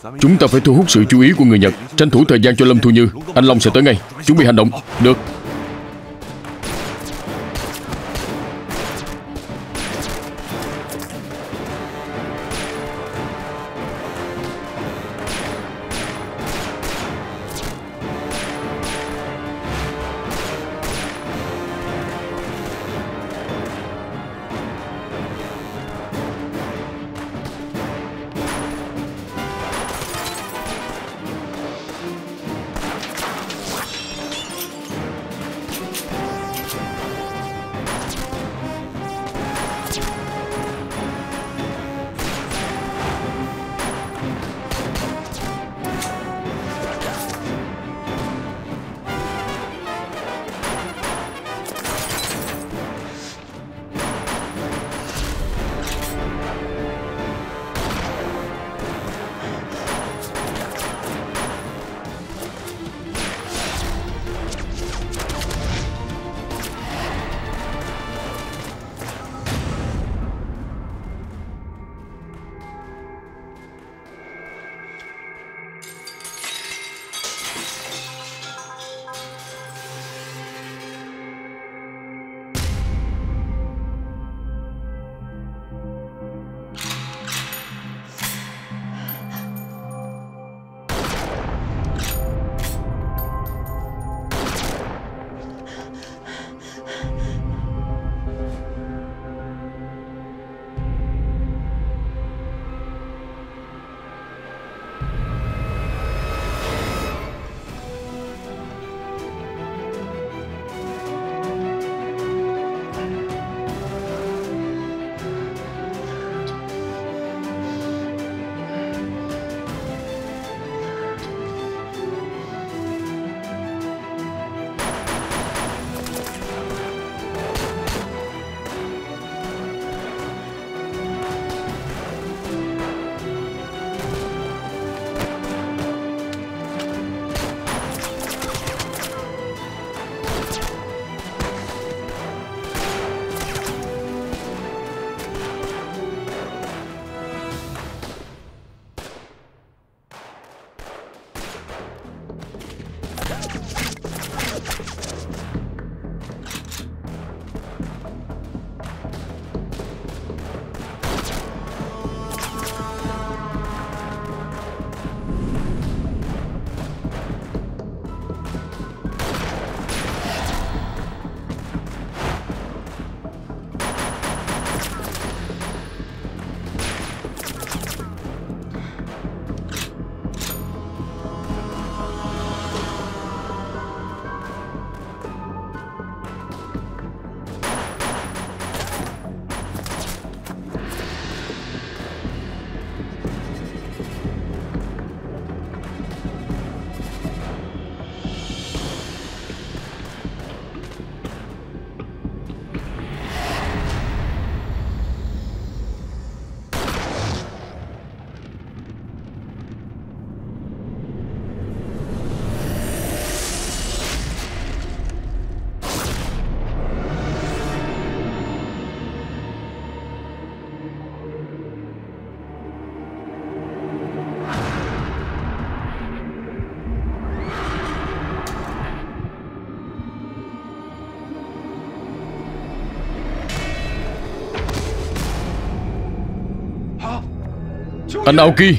A: Chúng ta phải thu hút sự chú ý của người Nhật, tranh thủ thời gian cho Lâm Thu Như. Anh Long sẽ tới ngay. Chuẩn bị hành động. Được.
B: Anh Aoki.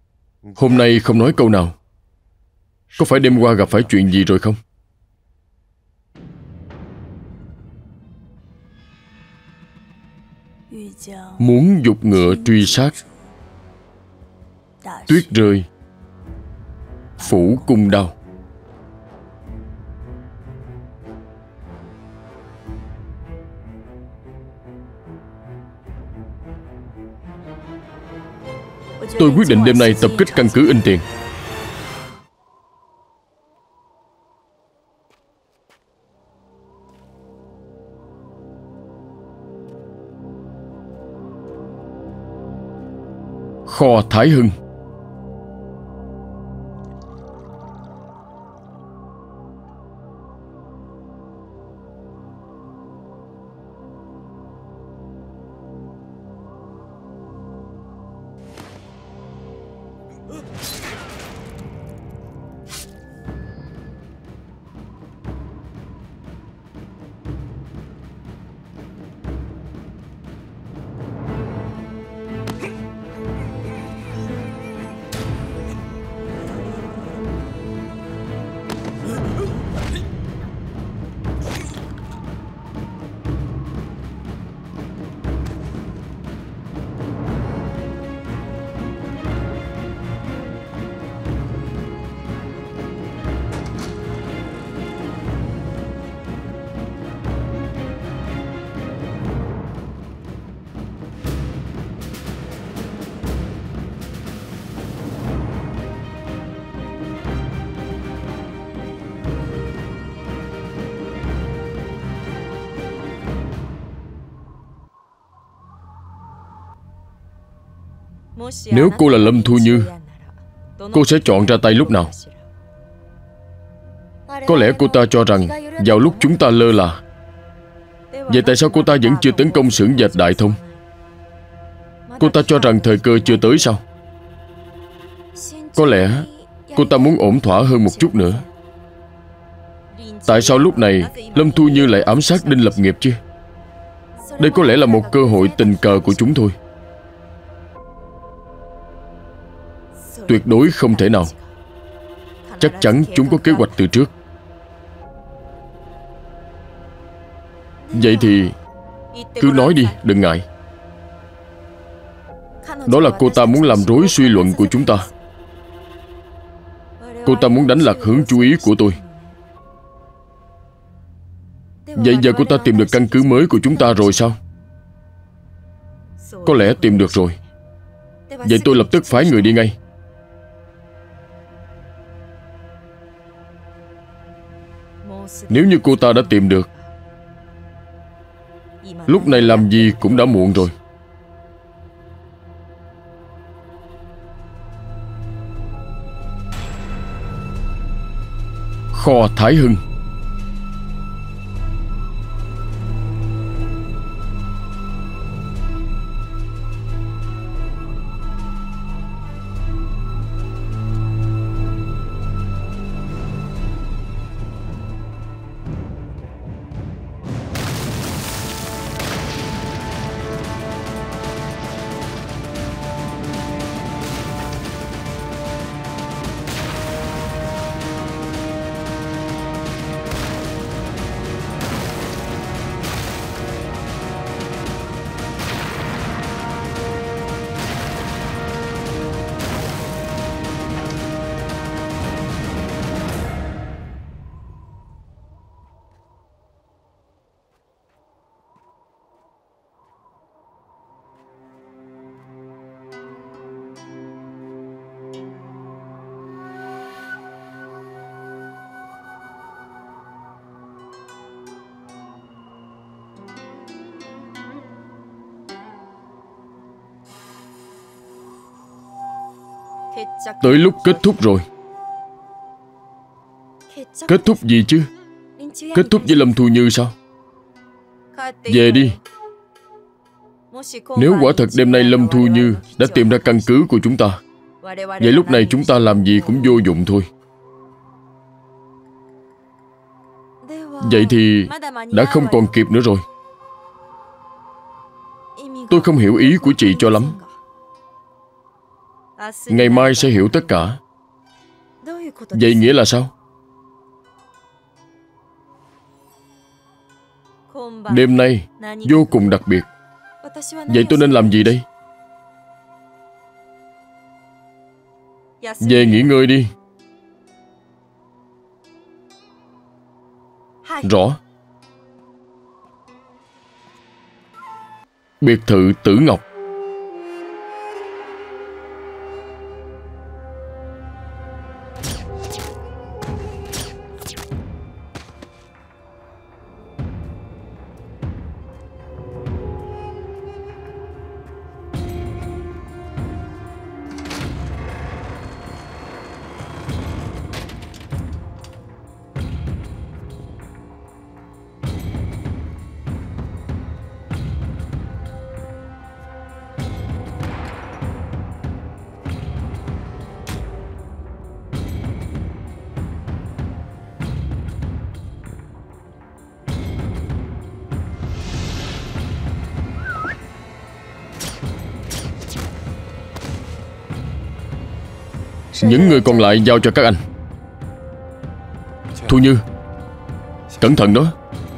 A: Hôm nay không nói câu nào. Có phải đêm qua gặp phải chuyện gì rồi không? muốn giục ngựa truy sát. Tuyết rơi phủ cung đao. Tôi quyết định đêm nay tập kích căn cứ In Tiền. Kho Thái Hưng. Nếu cô là Lâm Thu Như, cô sẽ chọn ra tay lúc nào? Có lẽ cô ta cho rằng vào lúc chúng ta lơ là. Vậy tại sao cô ta vẫn chưa tấn công xưởng dệt Đại Thông? Cô ta cho rằng thời cơ chưa tới sao? Có lẽ cô ta muốn ổn thỏa hơn một chút nữa. Tại sao lúc này Lâm Thu Như lại ám sát Đinh Lập Nghiệp chứ? Đây có lẽ là một cơ hội tình cờ của chúng thôi. Tuyệt đối không thể nào. Chắc chắn chúng có kế hoạch từ trước. Vậy thì cứ nói đi, đừng ngại. Đó là cô ta muốn làm rối suy luận của chúng ta. Cô ta muốn đánh lạc hướng chú ý của tôi. Vậy giờ cô ta tìm được căn cứ mới của chúng ta rồi sao? Có lẽ tìm được rồi. Vậy tôi lập tức phái người đi ngay. Nếu như cô ta đã tìm được, lúc này làm gì cũng đã muộn rồi. Kho Thái Hưng. Tới lúc kết thúc rồi. Kết thúc gì chứ? Kết thúc với Lâm Thu Như sao? Về đi. Nếu quả thật đêm nay Lâm Thu Như đã tìm ra căn cứ của chúng ta, vậy lúc này chúng ta làm gì cũng vô dụng thôi. Vậy thì đã không còn kịp nữa rồi. Tôi không hiểu ý của chị cho lắm. Ngày mai sẽ hiểu tất cả. Vậy nghĩa là sao? Đêm nay vô cùng đặc biệt. Vậy tôi nên làm gì đây? Về nghỉ ngơi đi. Rõ. Biệt thự Tử Ngọc. Những người còn lại giao cho các anh. Thu Như, cẩn thận đó.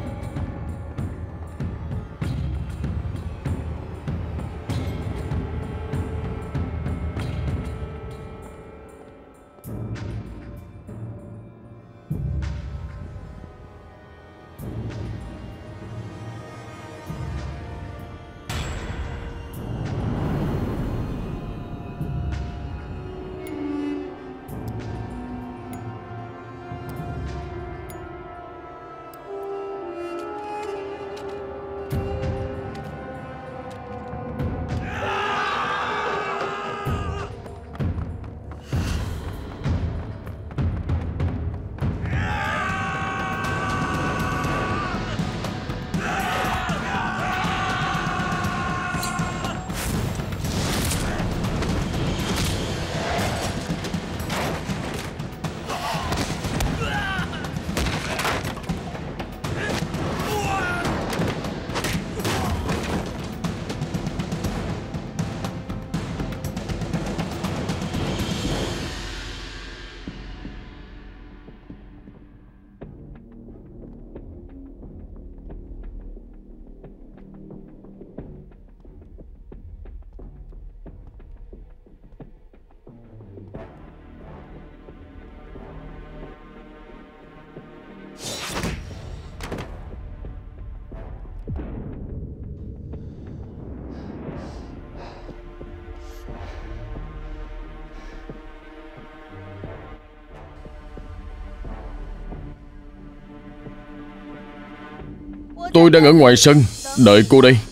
A: Tôi đang ở ngoài sân đợi cô đây.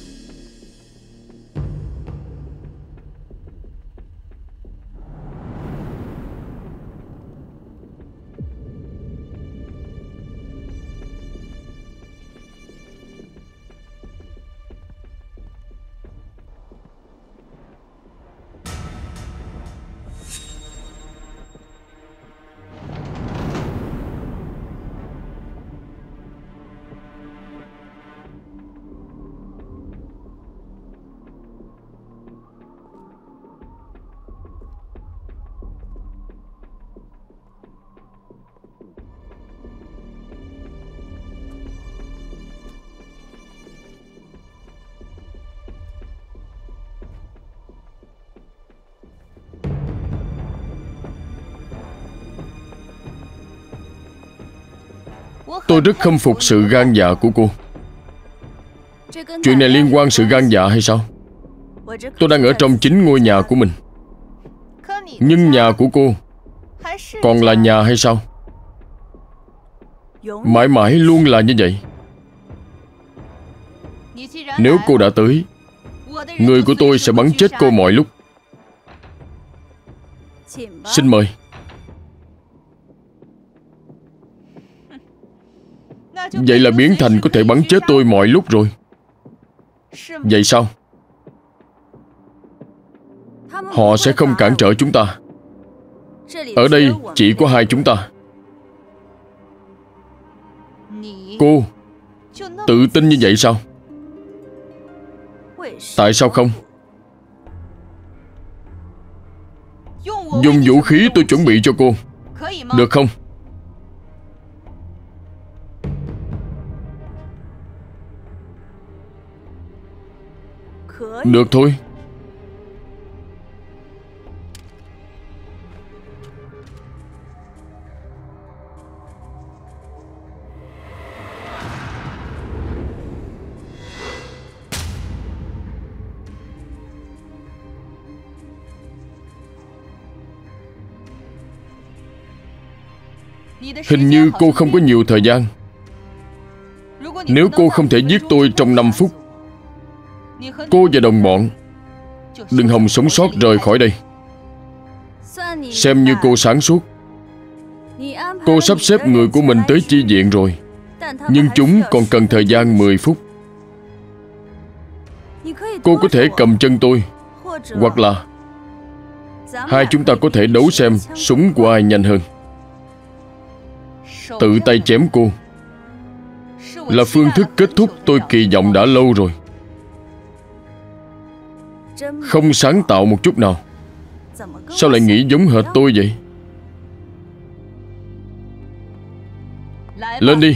A: Tôi rất khâm phục sự gan dạ của cô. Chuyện này liên quan sự gan dạ hay sao? Tôi đang ở trong chính ngôi nhà của mình, nhưng nhà của cô còn là nhà hay sao? Mãi mãi luôn là như vậy. Nếu cô đã tới, người của tôi sẽ bắn chết cô mọi lúc. Xin mời. Vậy là biến thành có thể bắn chết tôi mọi lúc rồi. Vậy sao? Họ sẽ không cản trở chúng ta. Ở đây chỉ có hai chúng ta. Cô tự tin như vậy sao? Tại sao không? Dùng vũ khí tôi chuẩn bị cho cô, được không? Được thôi. Hình như cô không có nhiều thời gian. Nếu cô không thể giết tôi trong năm phút, cô và đồng bọn đừng hòng sống sót rời khỏi đây. Xem như cô sáng suốt. Cô sắp xếp người của mình tới chi viện rồi, nhưng chúng còn cần thời gian mười phút. Cô có thể cầm chân tôi, hoặc là hai chúng ta có thể đấu xem súng của ai nhanh hơn. Tự tay chém cô là phương thức kết thúc tôi kỳ vọng đã lâu rồi. Không sáng tạo một chút nào. Sao lại nghĩ giống hệt tôi vậy? Lên đi.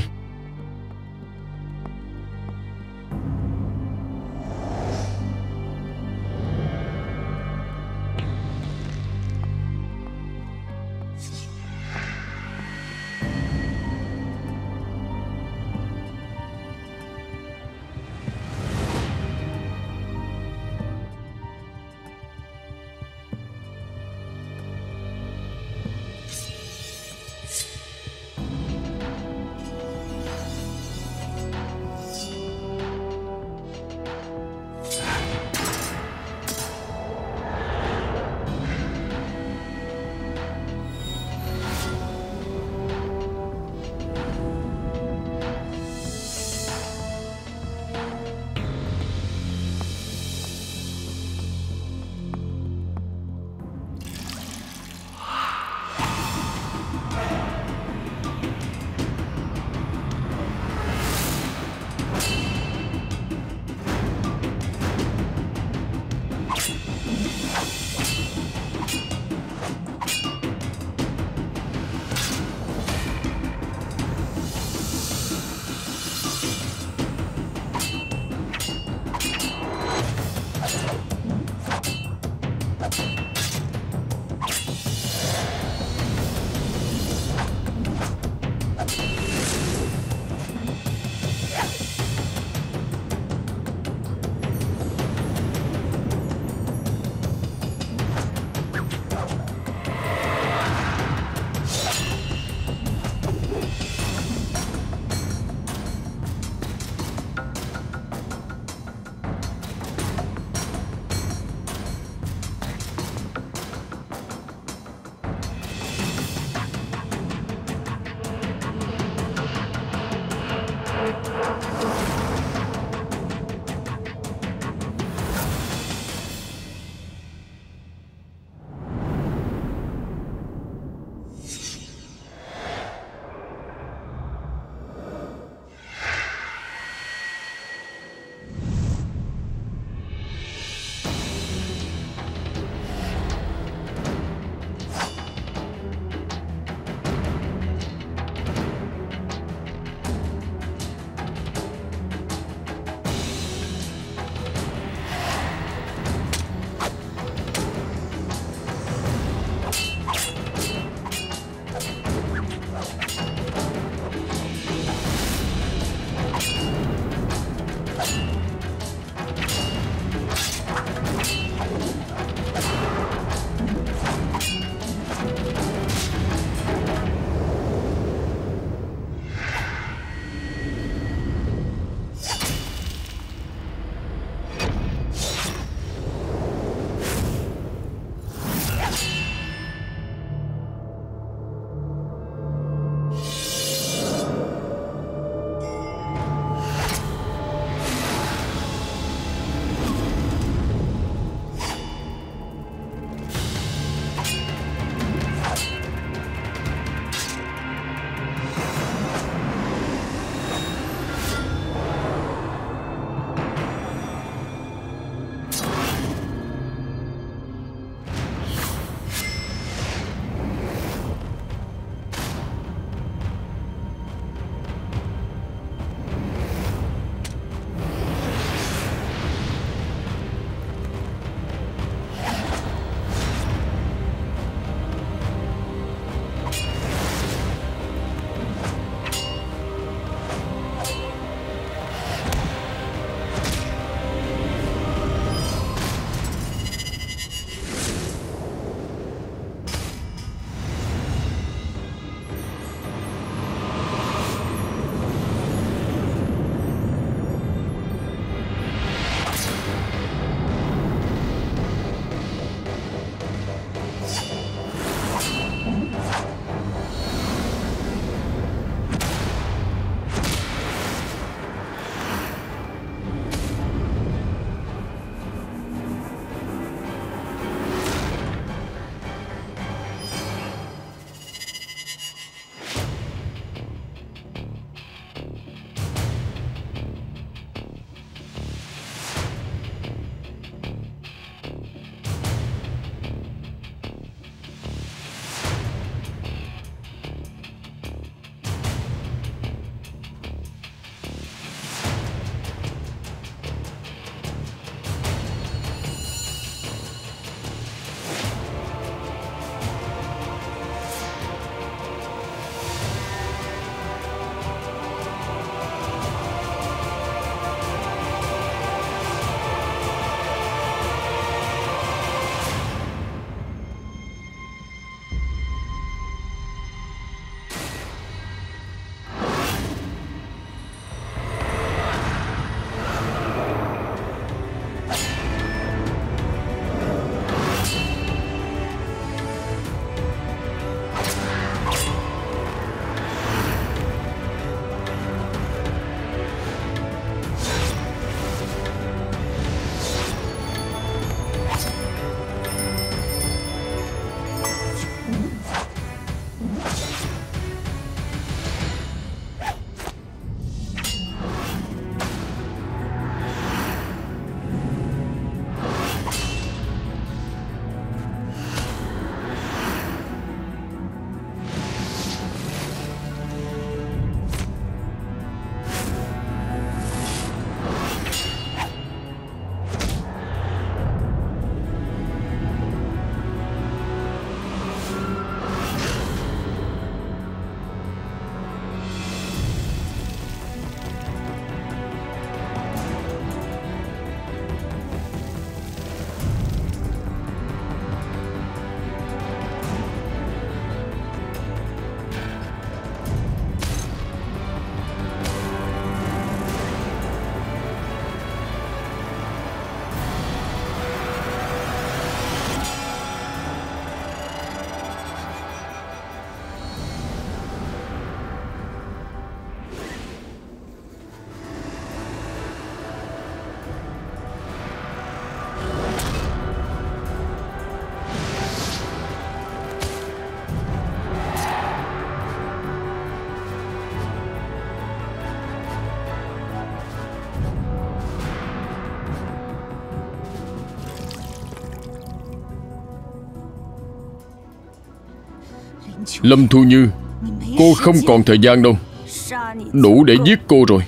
A: Lâm Thu Như, cô không còn thời gian đâu. Đủ để giết cô rồi.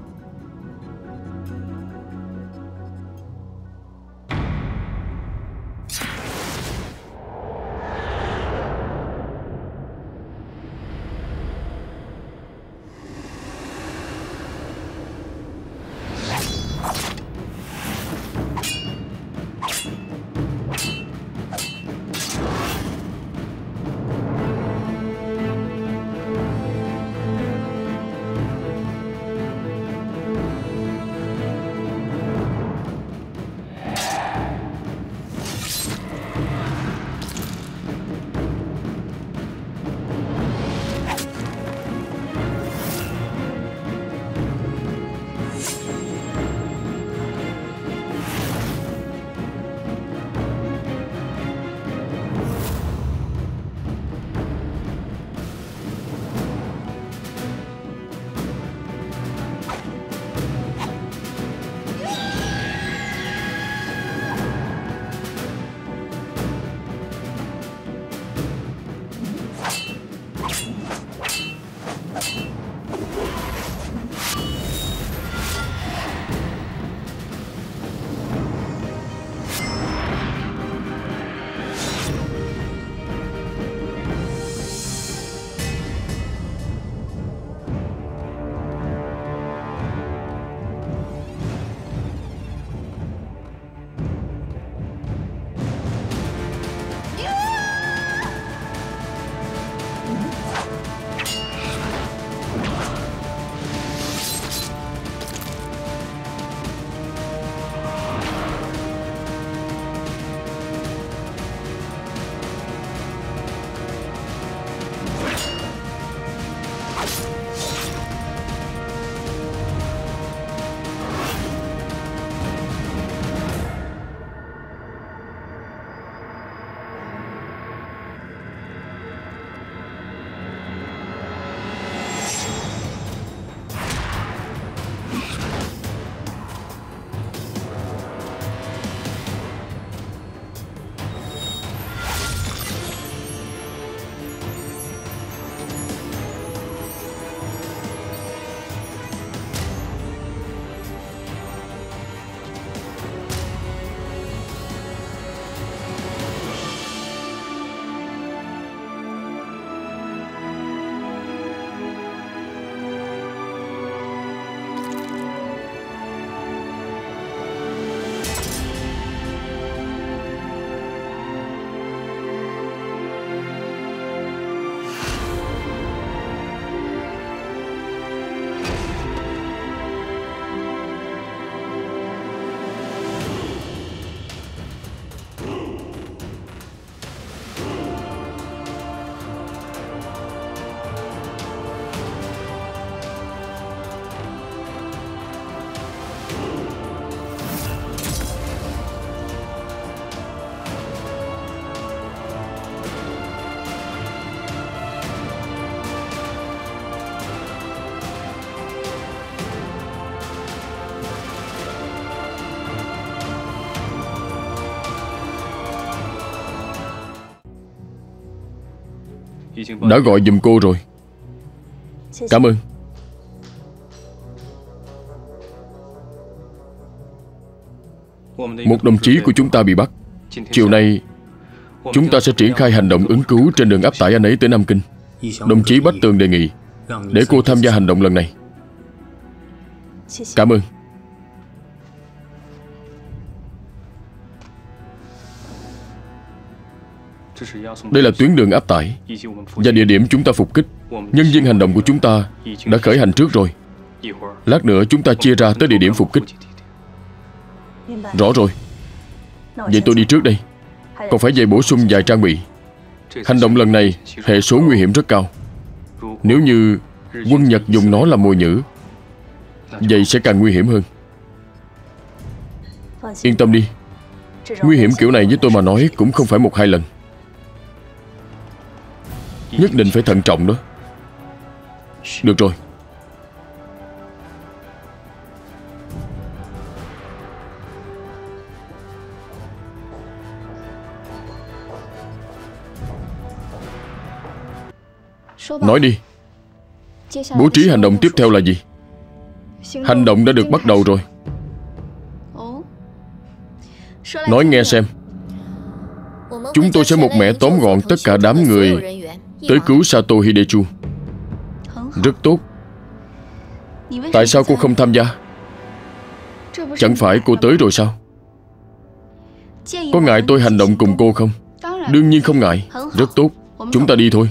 A: Đã gọi giùm cô rồi. Cảm ơn. Một đồng chí của chúng ta bị bắt. Chiều nay chúng ta sẽ triển khai hành động ứng cứu trên đường áp tải anh ấy tới Nam Kinh. Đồng chí Bách Tường đề nghị để cô tham gia hành động lần này. Cảm ơn. Đây là tuyến đường áp tải và địa điểm chúng ta phục kích. Nhân viên hành động của chúng ta đã khởi hành trước rồi. Lát nữa chúng ta chia ra tới địa điểm phục kích. Rõ rồi. Vậy tôi đi trước đây. Còn phải về bổ sung vài trang bị. Hành động lần này hệ số nguy hiểm rất cao. Nếu như quân Nhật dùng nó làm mồi nhử, vậy sẽ càng nguy hiểm hơn. Yên tâm đi. Nguy hiểm kiểu này với tôi mà nói cũng không phải một hai lần. Nhất định phải thận trọng đó. Được rồi. Nói đi. Bố trí hành động tiếp theo là gì? Hành động đã được bắt đầu rồi. Nói nghe xem. Chúng tôi sẽ một mẻ tóm gọn tất cả đám người tới cứu Sato Hidechu. Rất tốt. Tại sao cô không tham gia? Chẳng phải cô tới rồi sao? Có ngại tôi hành động cùng cô không? Đương nhiên không ngại. Rất tốt. Chúng ta đi thôi.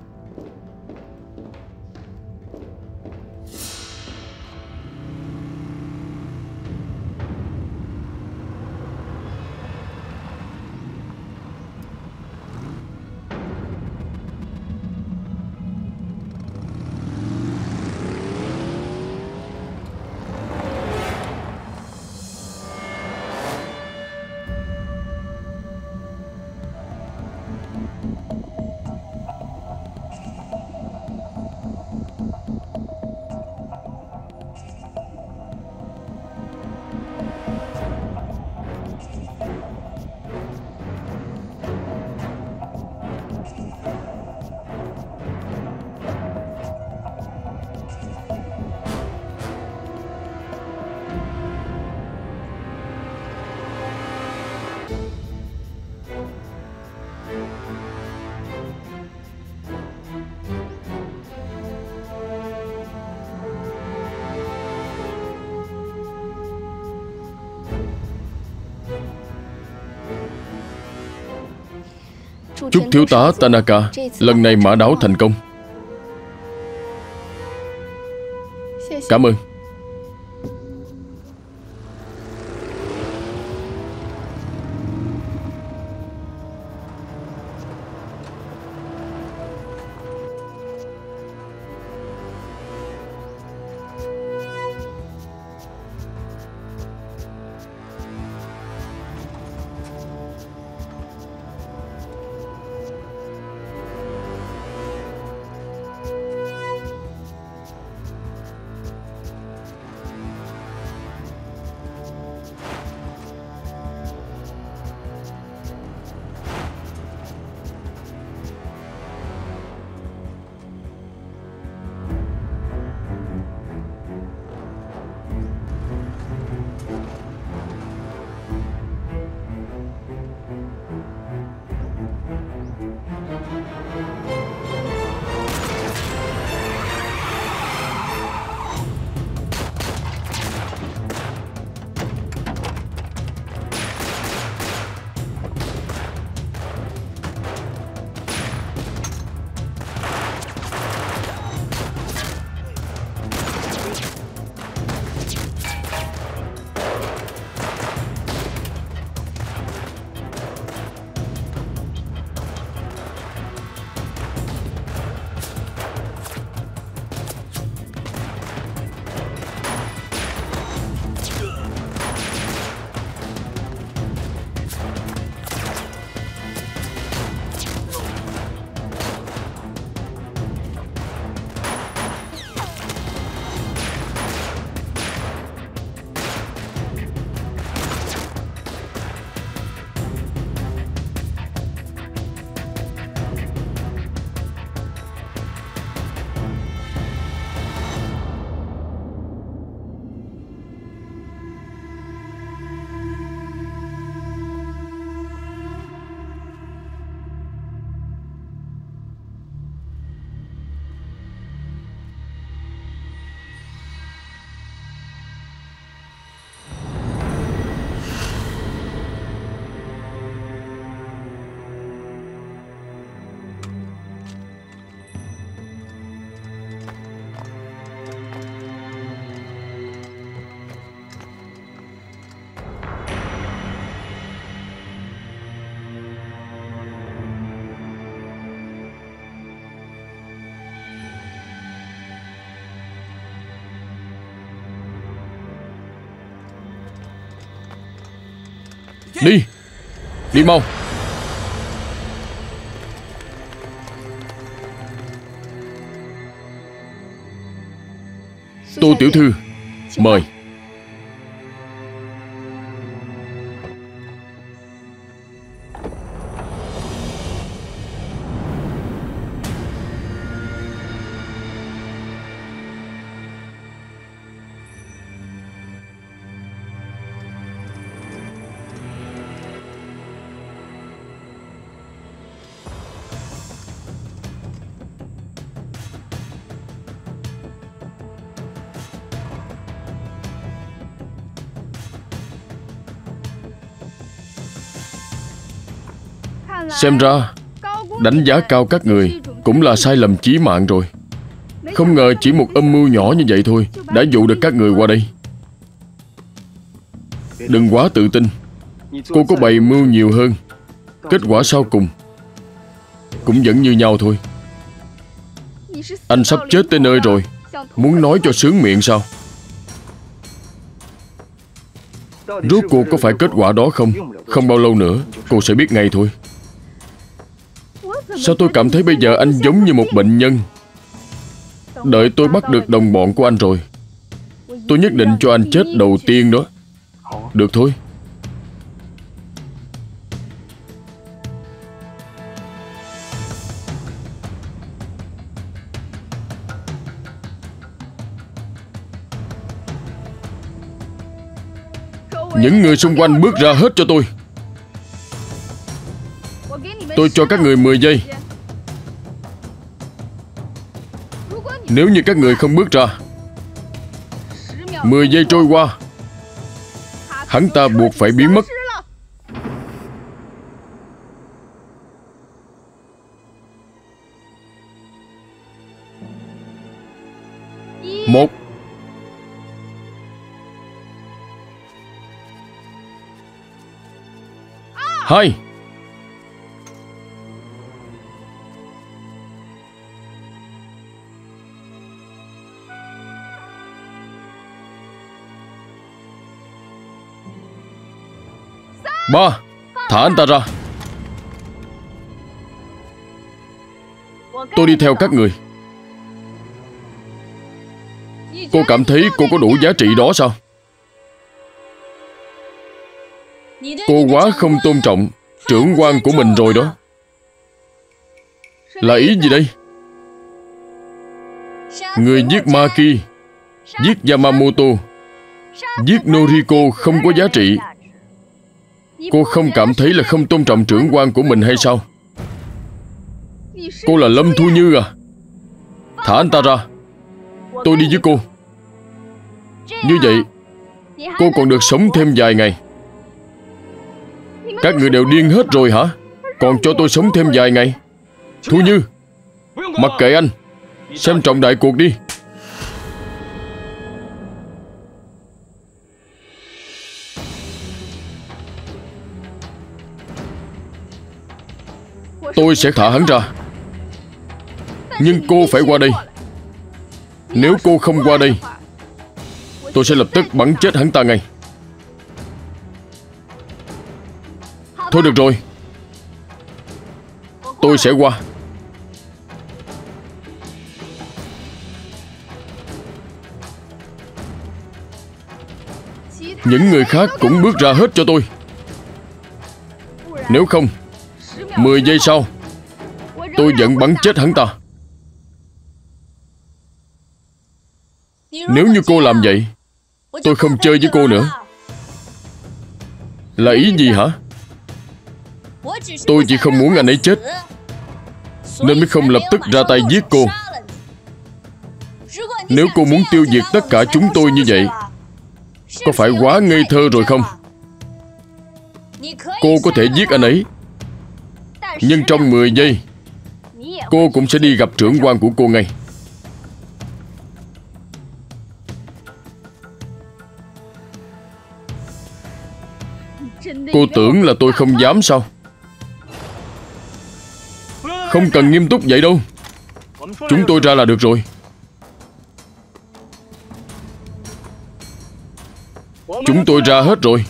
A: Chúc thiếu tá Tanaka lần này mã đáo thành công. Cảm ơn. Đi. Đi mau. Tô tiểu thư, mời. Xem ra đánh giá cao các người cũng là sai lầm chí mạng rồi. Không ngờ chỉ một âm mưu nhỏ như vậy thôi đã dụ được các người qua đây. Đừng quá tự tin. Cô có bày mưu nhiều hơn, kết quả sau cùng cũng vẫn như nhau thôi. Anh sắp chết tới nơi rồi, muốn nói cho sướng miệng sao? Rốt cuộc có phải kết quả đó không? Không bao lâu nữa cô sẽ biết ngay thôi. Sao tôi cảm thấy bây giờ anh giống như một bệnh nhân? Đợi tôi bắt được đồng bọn của anh rồi, tôi nhất định cho anh chết đầu tiên đó. Được thôi. Những người xung quanh bước ra hết cho tôi. Tôi cho các người mười giây. Nếu như các người không bước ra, mười giây trôi qua, hắn ta buộc phải biến mất. Một. Hai. Ba. Thả anh ta ra. Tôi đi theo các người. Cô cảm thấy cô có đủ giá trị đó sao? Cô quá không tôn trọng trưởng quan của mình rồi đó. Là ý gì đây? Người giết Maki, giết Yamamoto, giết Noriko không có giá trị. Cô không cảm thấy là không tôn trọng trưởng quan của mình hay sao? Cô là Lâm Thu Như à? Thả anh ta ra. Tôi đi với cô. Như vậy cô còn được sống thêm vài ngày. Các người đều điên hết rồi hả? Còn cho tôi sống thêm vài ngày. Thu Như, mặc kệ anh, xem trọng đại cuộc đi. Tôi sẽ thả hắn ra. Nhưng cô phải qua đây. Nếu cô không qua đây, tôi sẽ lập tức bắn chết hắn ta ngay. Thôi được rồi, tôi sẽ qua. Những người khác cũng bước ra hết cho tôi. Nếu không, mười giây sau tôi vẫn bắn chết hắn ta. Nếu như cô làm vậy, tôi không chơi với cô nữa. Là ý gì hả? Tôi chỉ không muốn anh ấy chết, nên mới không lập tức ra tay giết cô. Nếu cô muốn tiêu diệt tất cả chúng tôi như vậy, có phải quá ngây thơ rồi không? Cô có thể giết anh ấy, nhưng trong mười giây cô cũng sẽ đi gặp trưởng quan của cô ngay. Cô tưởng là tôi không dám sao? Không cần nghiêm túc vậy đâu. Chúng tôi ra là được rồi. Chúng tôi ra hết rồi.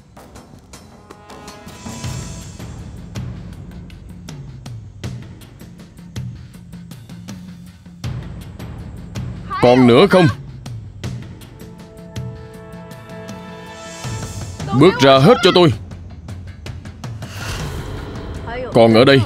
A: Còn nữa không? Bước ra hết cho tôi. Còn ở đây.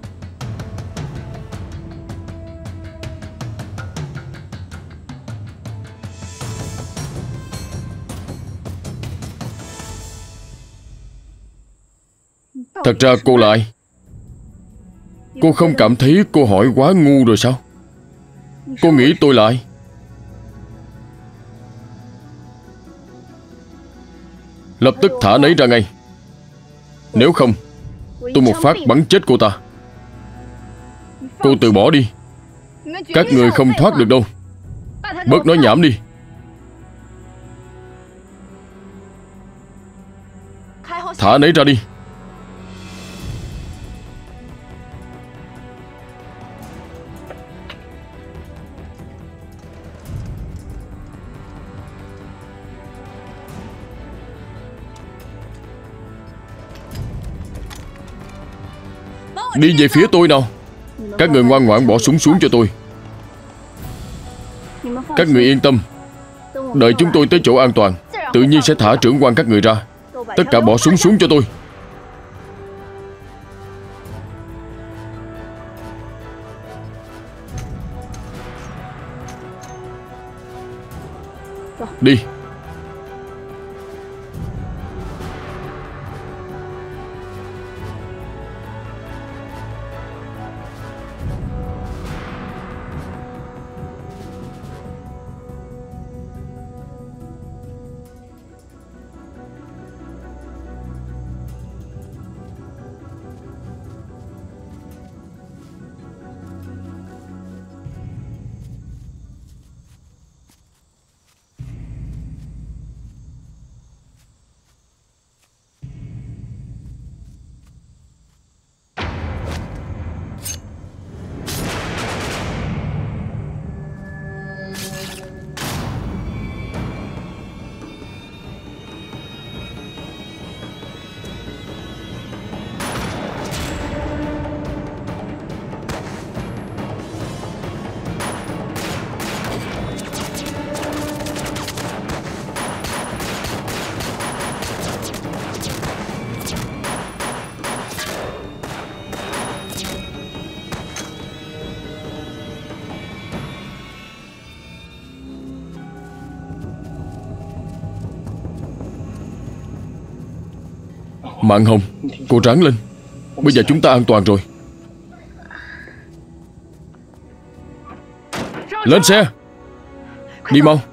A: Thật ra cô là ai? Cô không cảm thấy cô hỏi quá ngu rồi sao? Cô nghĩ tôi là ai? Lập tức thả nấy ra ngay. Nếu không, Tôi một phát bắn chết cô ta. Cô từ bỏ đi. Các người không thoát được đâu. Bớt nói nhảm đi. Thả anh ấy ra đi. Đi về phía tôi nào. Các người ngoan ngoãn bỏ súng xuống cho tôi. Các người yên tâm. Đợi chúng tôi tới chỗ an toàn, tự nhiên sẽ thả trưởng quan các người ra. Tất cả bỏ súng xuống cho tôi. Đi. Mạn Hồng, cô ráng lên. Bây giờ chúng ta an toàn rồi. Lên xe. Đi mau.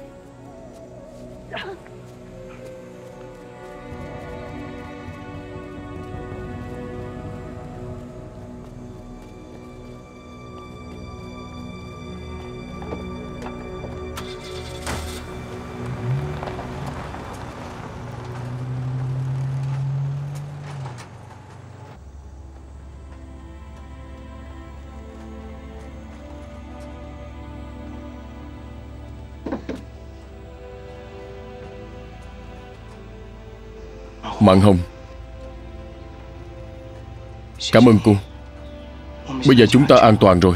A: Mạn Hồng, cảm ơn cô. Bây giờ chúng ta an toàn rồi.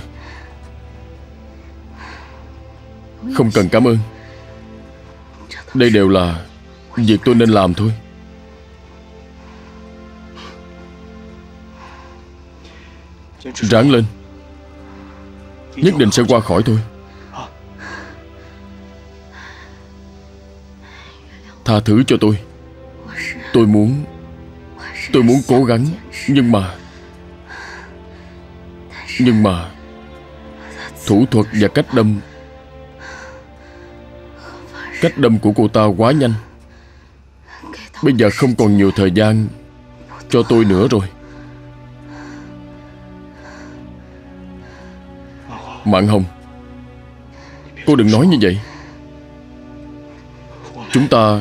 A: Không cần cảm ơn. Đây đều là việc tôi nên làm thôi. Ráng lên. Nhất định sẽ qua khỏi thôi. Tha thứ cho tôi. Tôi muốn Tôi muốn cố gắng. Nhưng mà Nhưng mà thủ thuật và cách đâm Cách đâm của cô ta quá nhanh. Bây giờ không còn nhiều thời gian cho tôi nữa rồi. Mạn Hồng, cô đừng nói như vậy. Chúng ta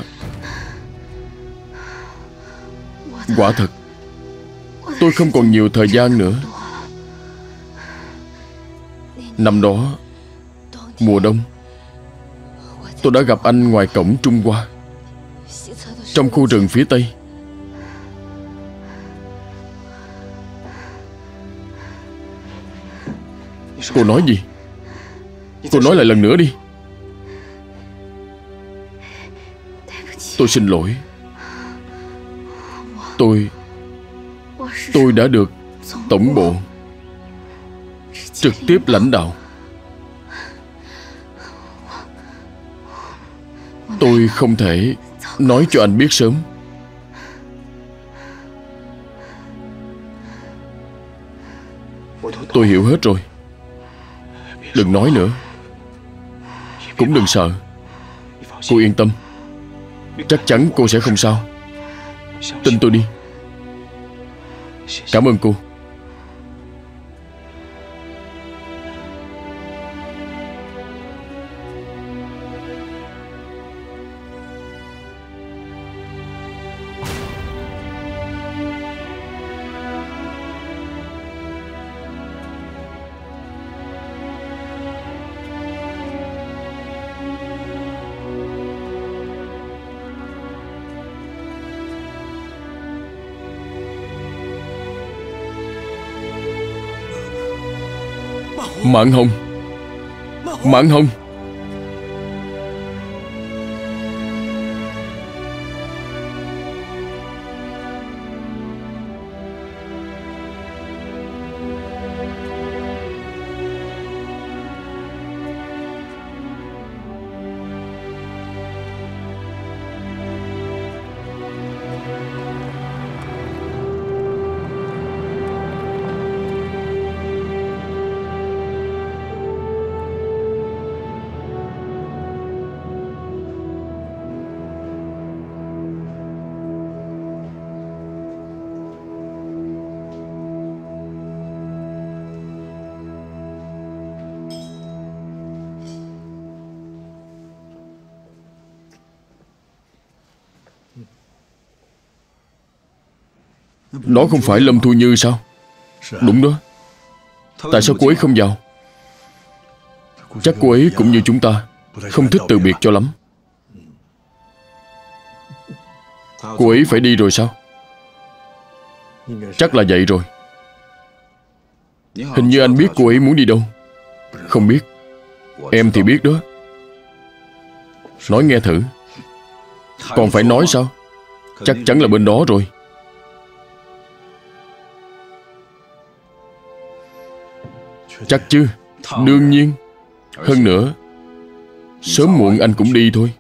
A: Quả thật, tôi không còn nhiều thời gian nữa. Năm đó, mùa đông, tôi đã gặp anh ngoài cổng Trung Hoa, trong khu rừng phía Tây. Cô nói gì? Cô nói lại lần nữa đi. Tôi xin lỗi. Tôi Tôi đã được tổng bộ trực tiếp lãnh đạo. Tôi không thể nói cho anh biết sớm. Tôi hiểu hết rồi. Đừng nói nữa. Cũng đừng sợ. Cô yên tâm. Chắc chắn cô sẽ không sao. Tin tôi đi. Cảm ơn cô. Mãn Hồng. Mãn Hồng. Đó không phải Lâm Thu Như sao? Đúng đó. Tại sao cô ấy không vào? Chắc cô ấy cũng như chúng ta, không thích từ biệt cho lắm. Cô ấy phải đi rồi sao? Chắc là vậy rồi. Hình như anh biết cô ấy muốn đi đâu. Không biết. Em thì biết đó. Nói nghe thử. Còn phải nói sao? Chắc chắn là bên đó rồi. Chắc chứ. Đương nhiên. Hơn nữa, sớm muộn anh cũng đi thôi.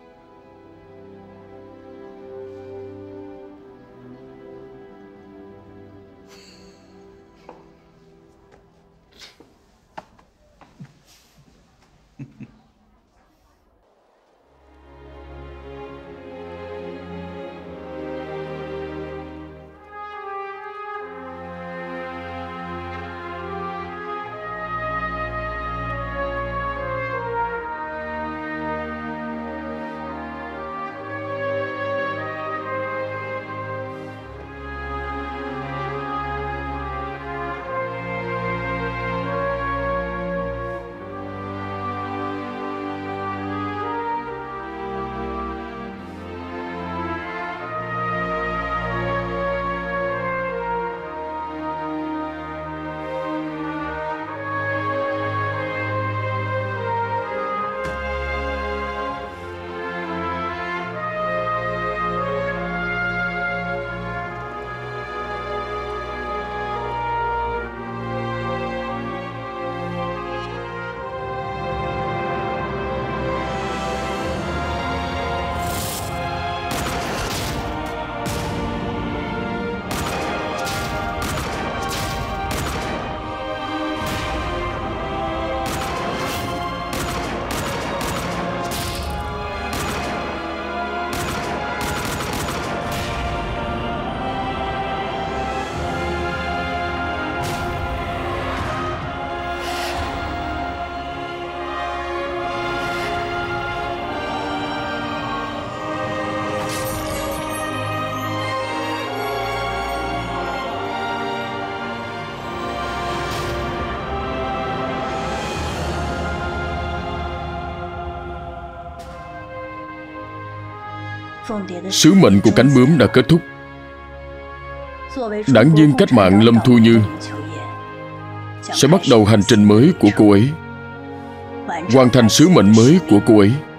A: Sứ mệnh của cánh bướm đã kết thúc. Đảng viên cách mạng Lâm Thu Như sẽ bắt đầu hành trình mới của cô ấy, hoàn thành sứ mệnh mới của cô ấy.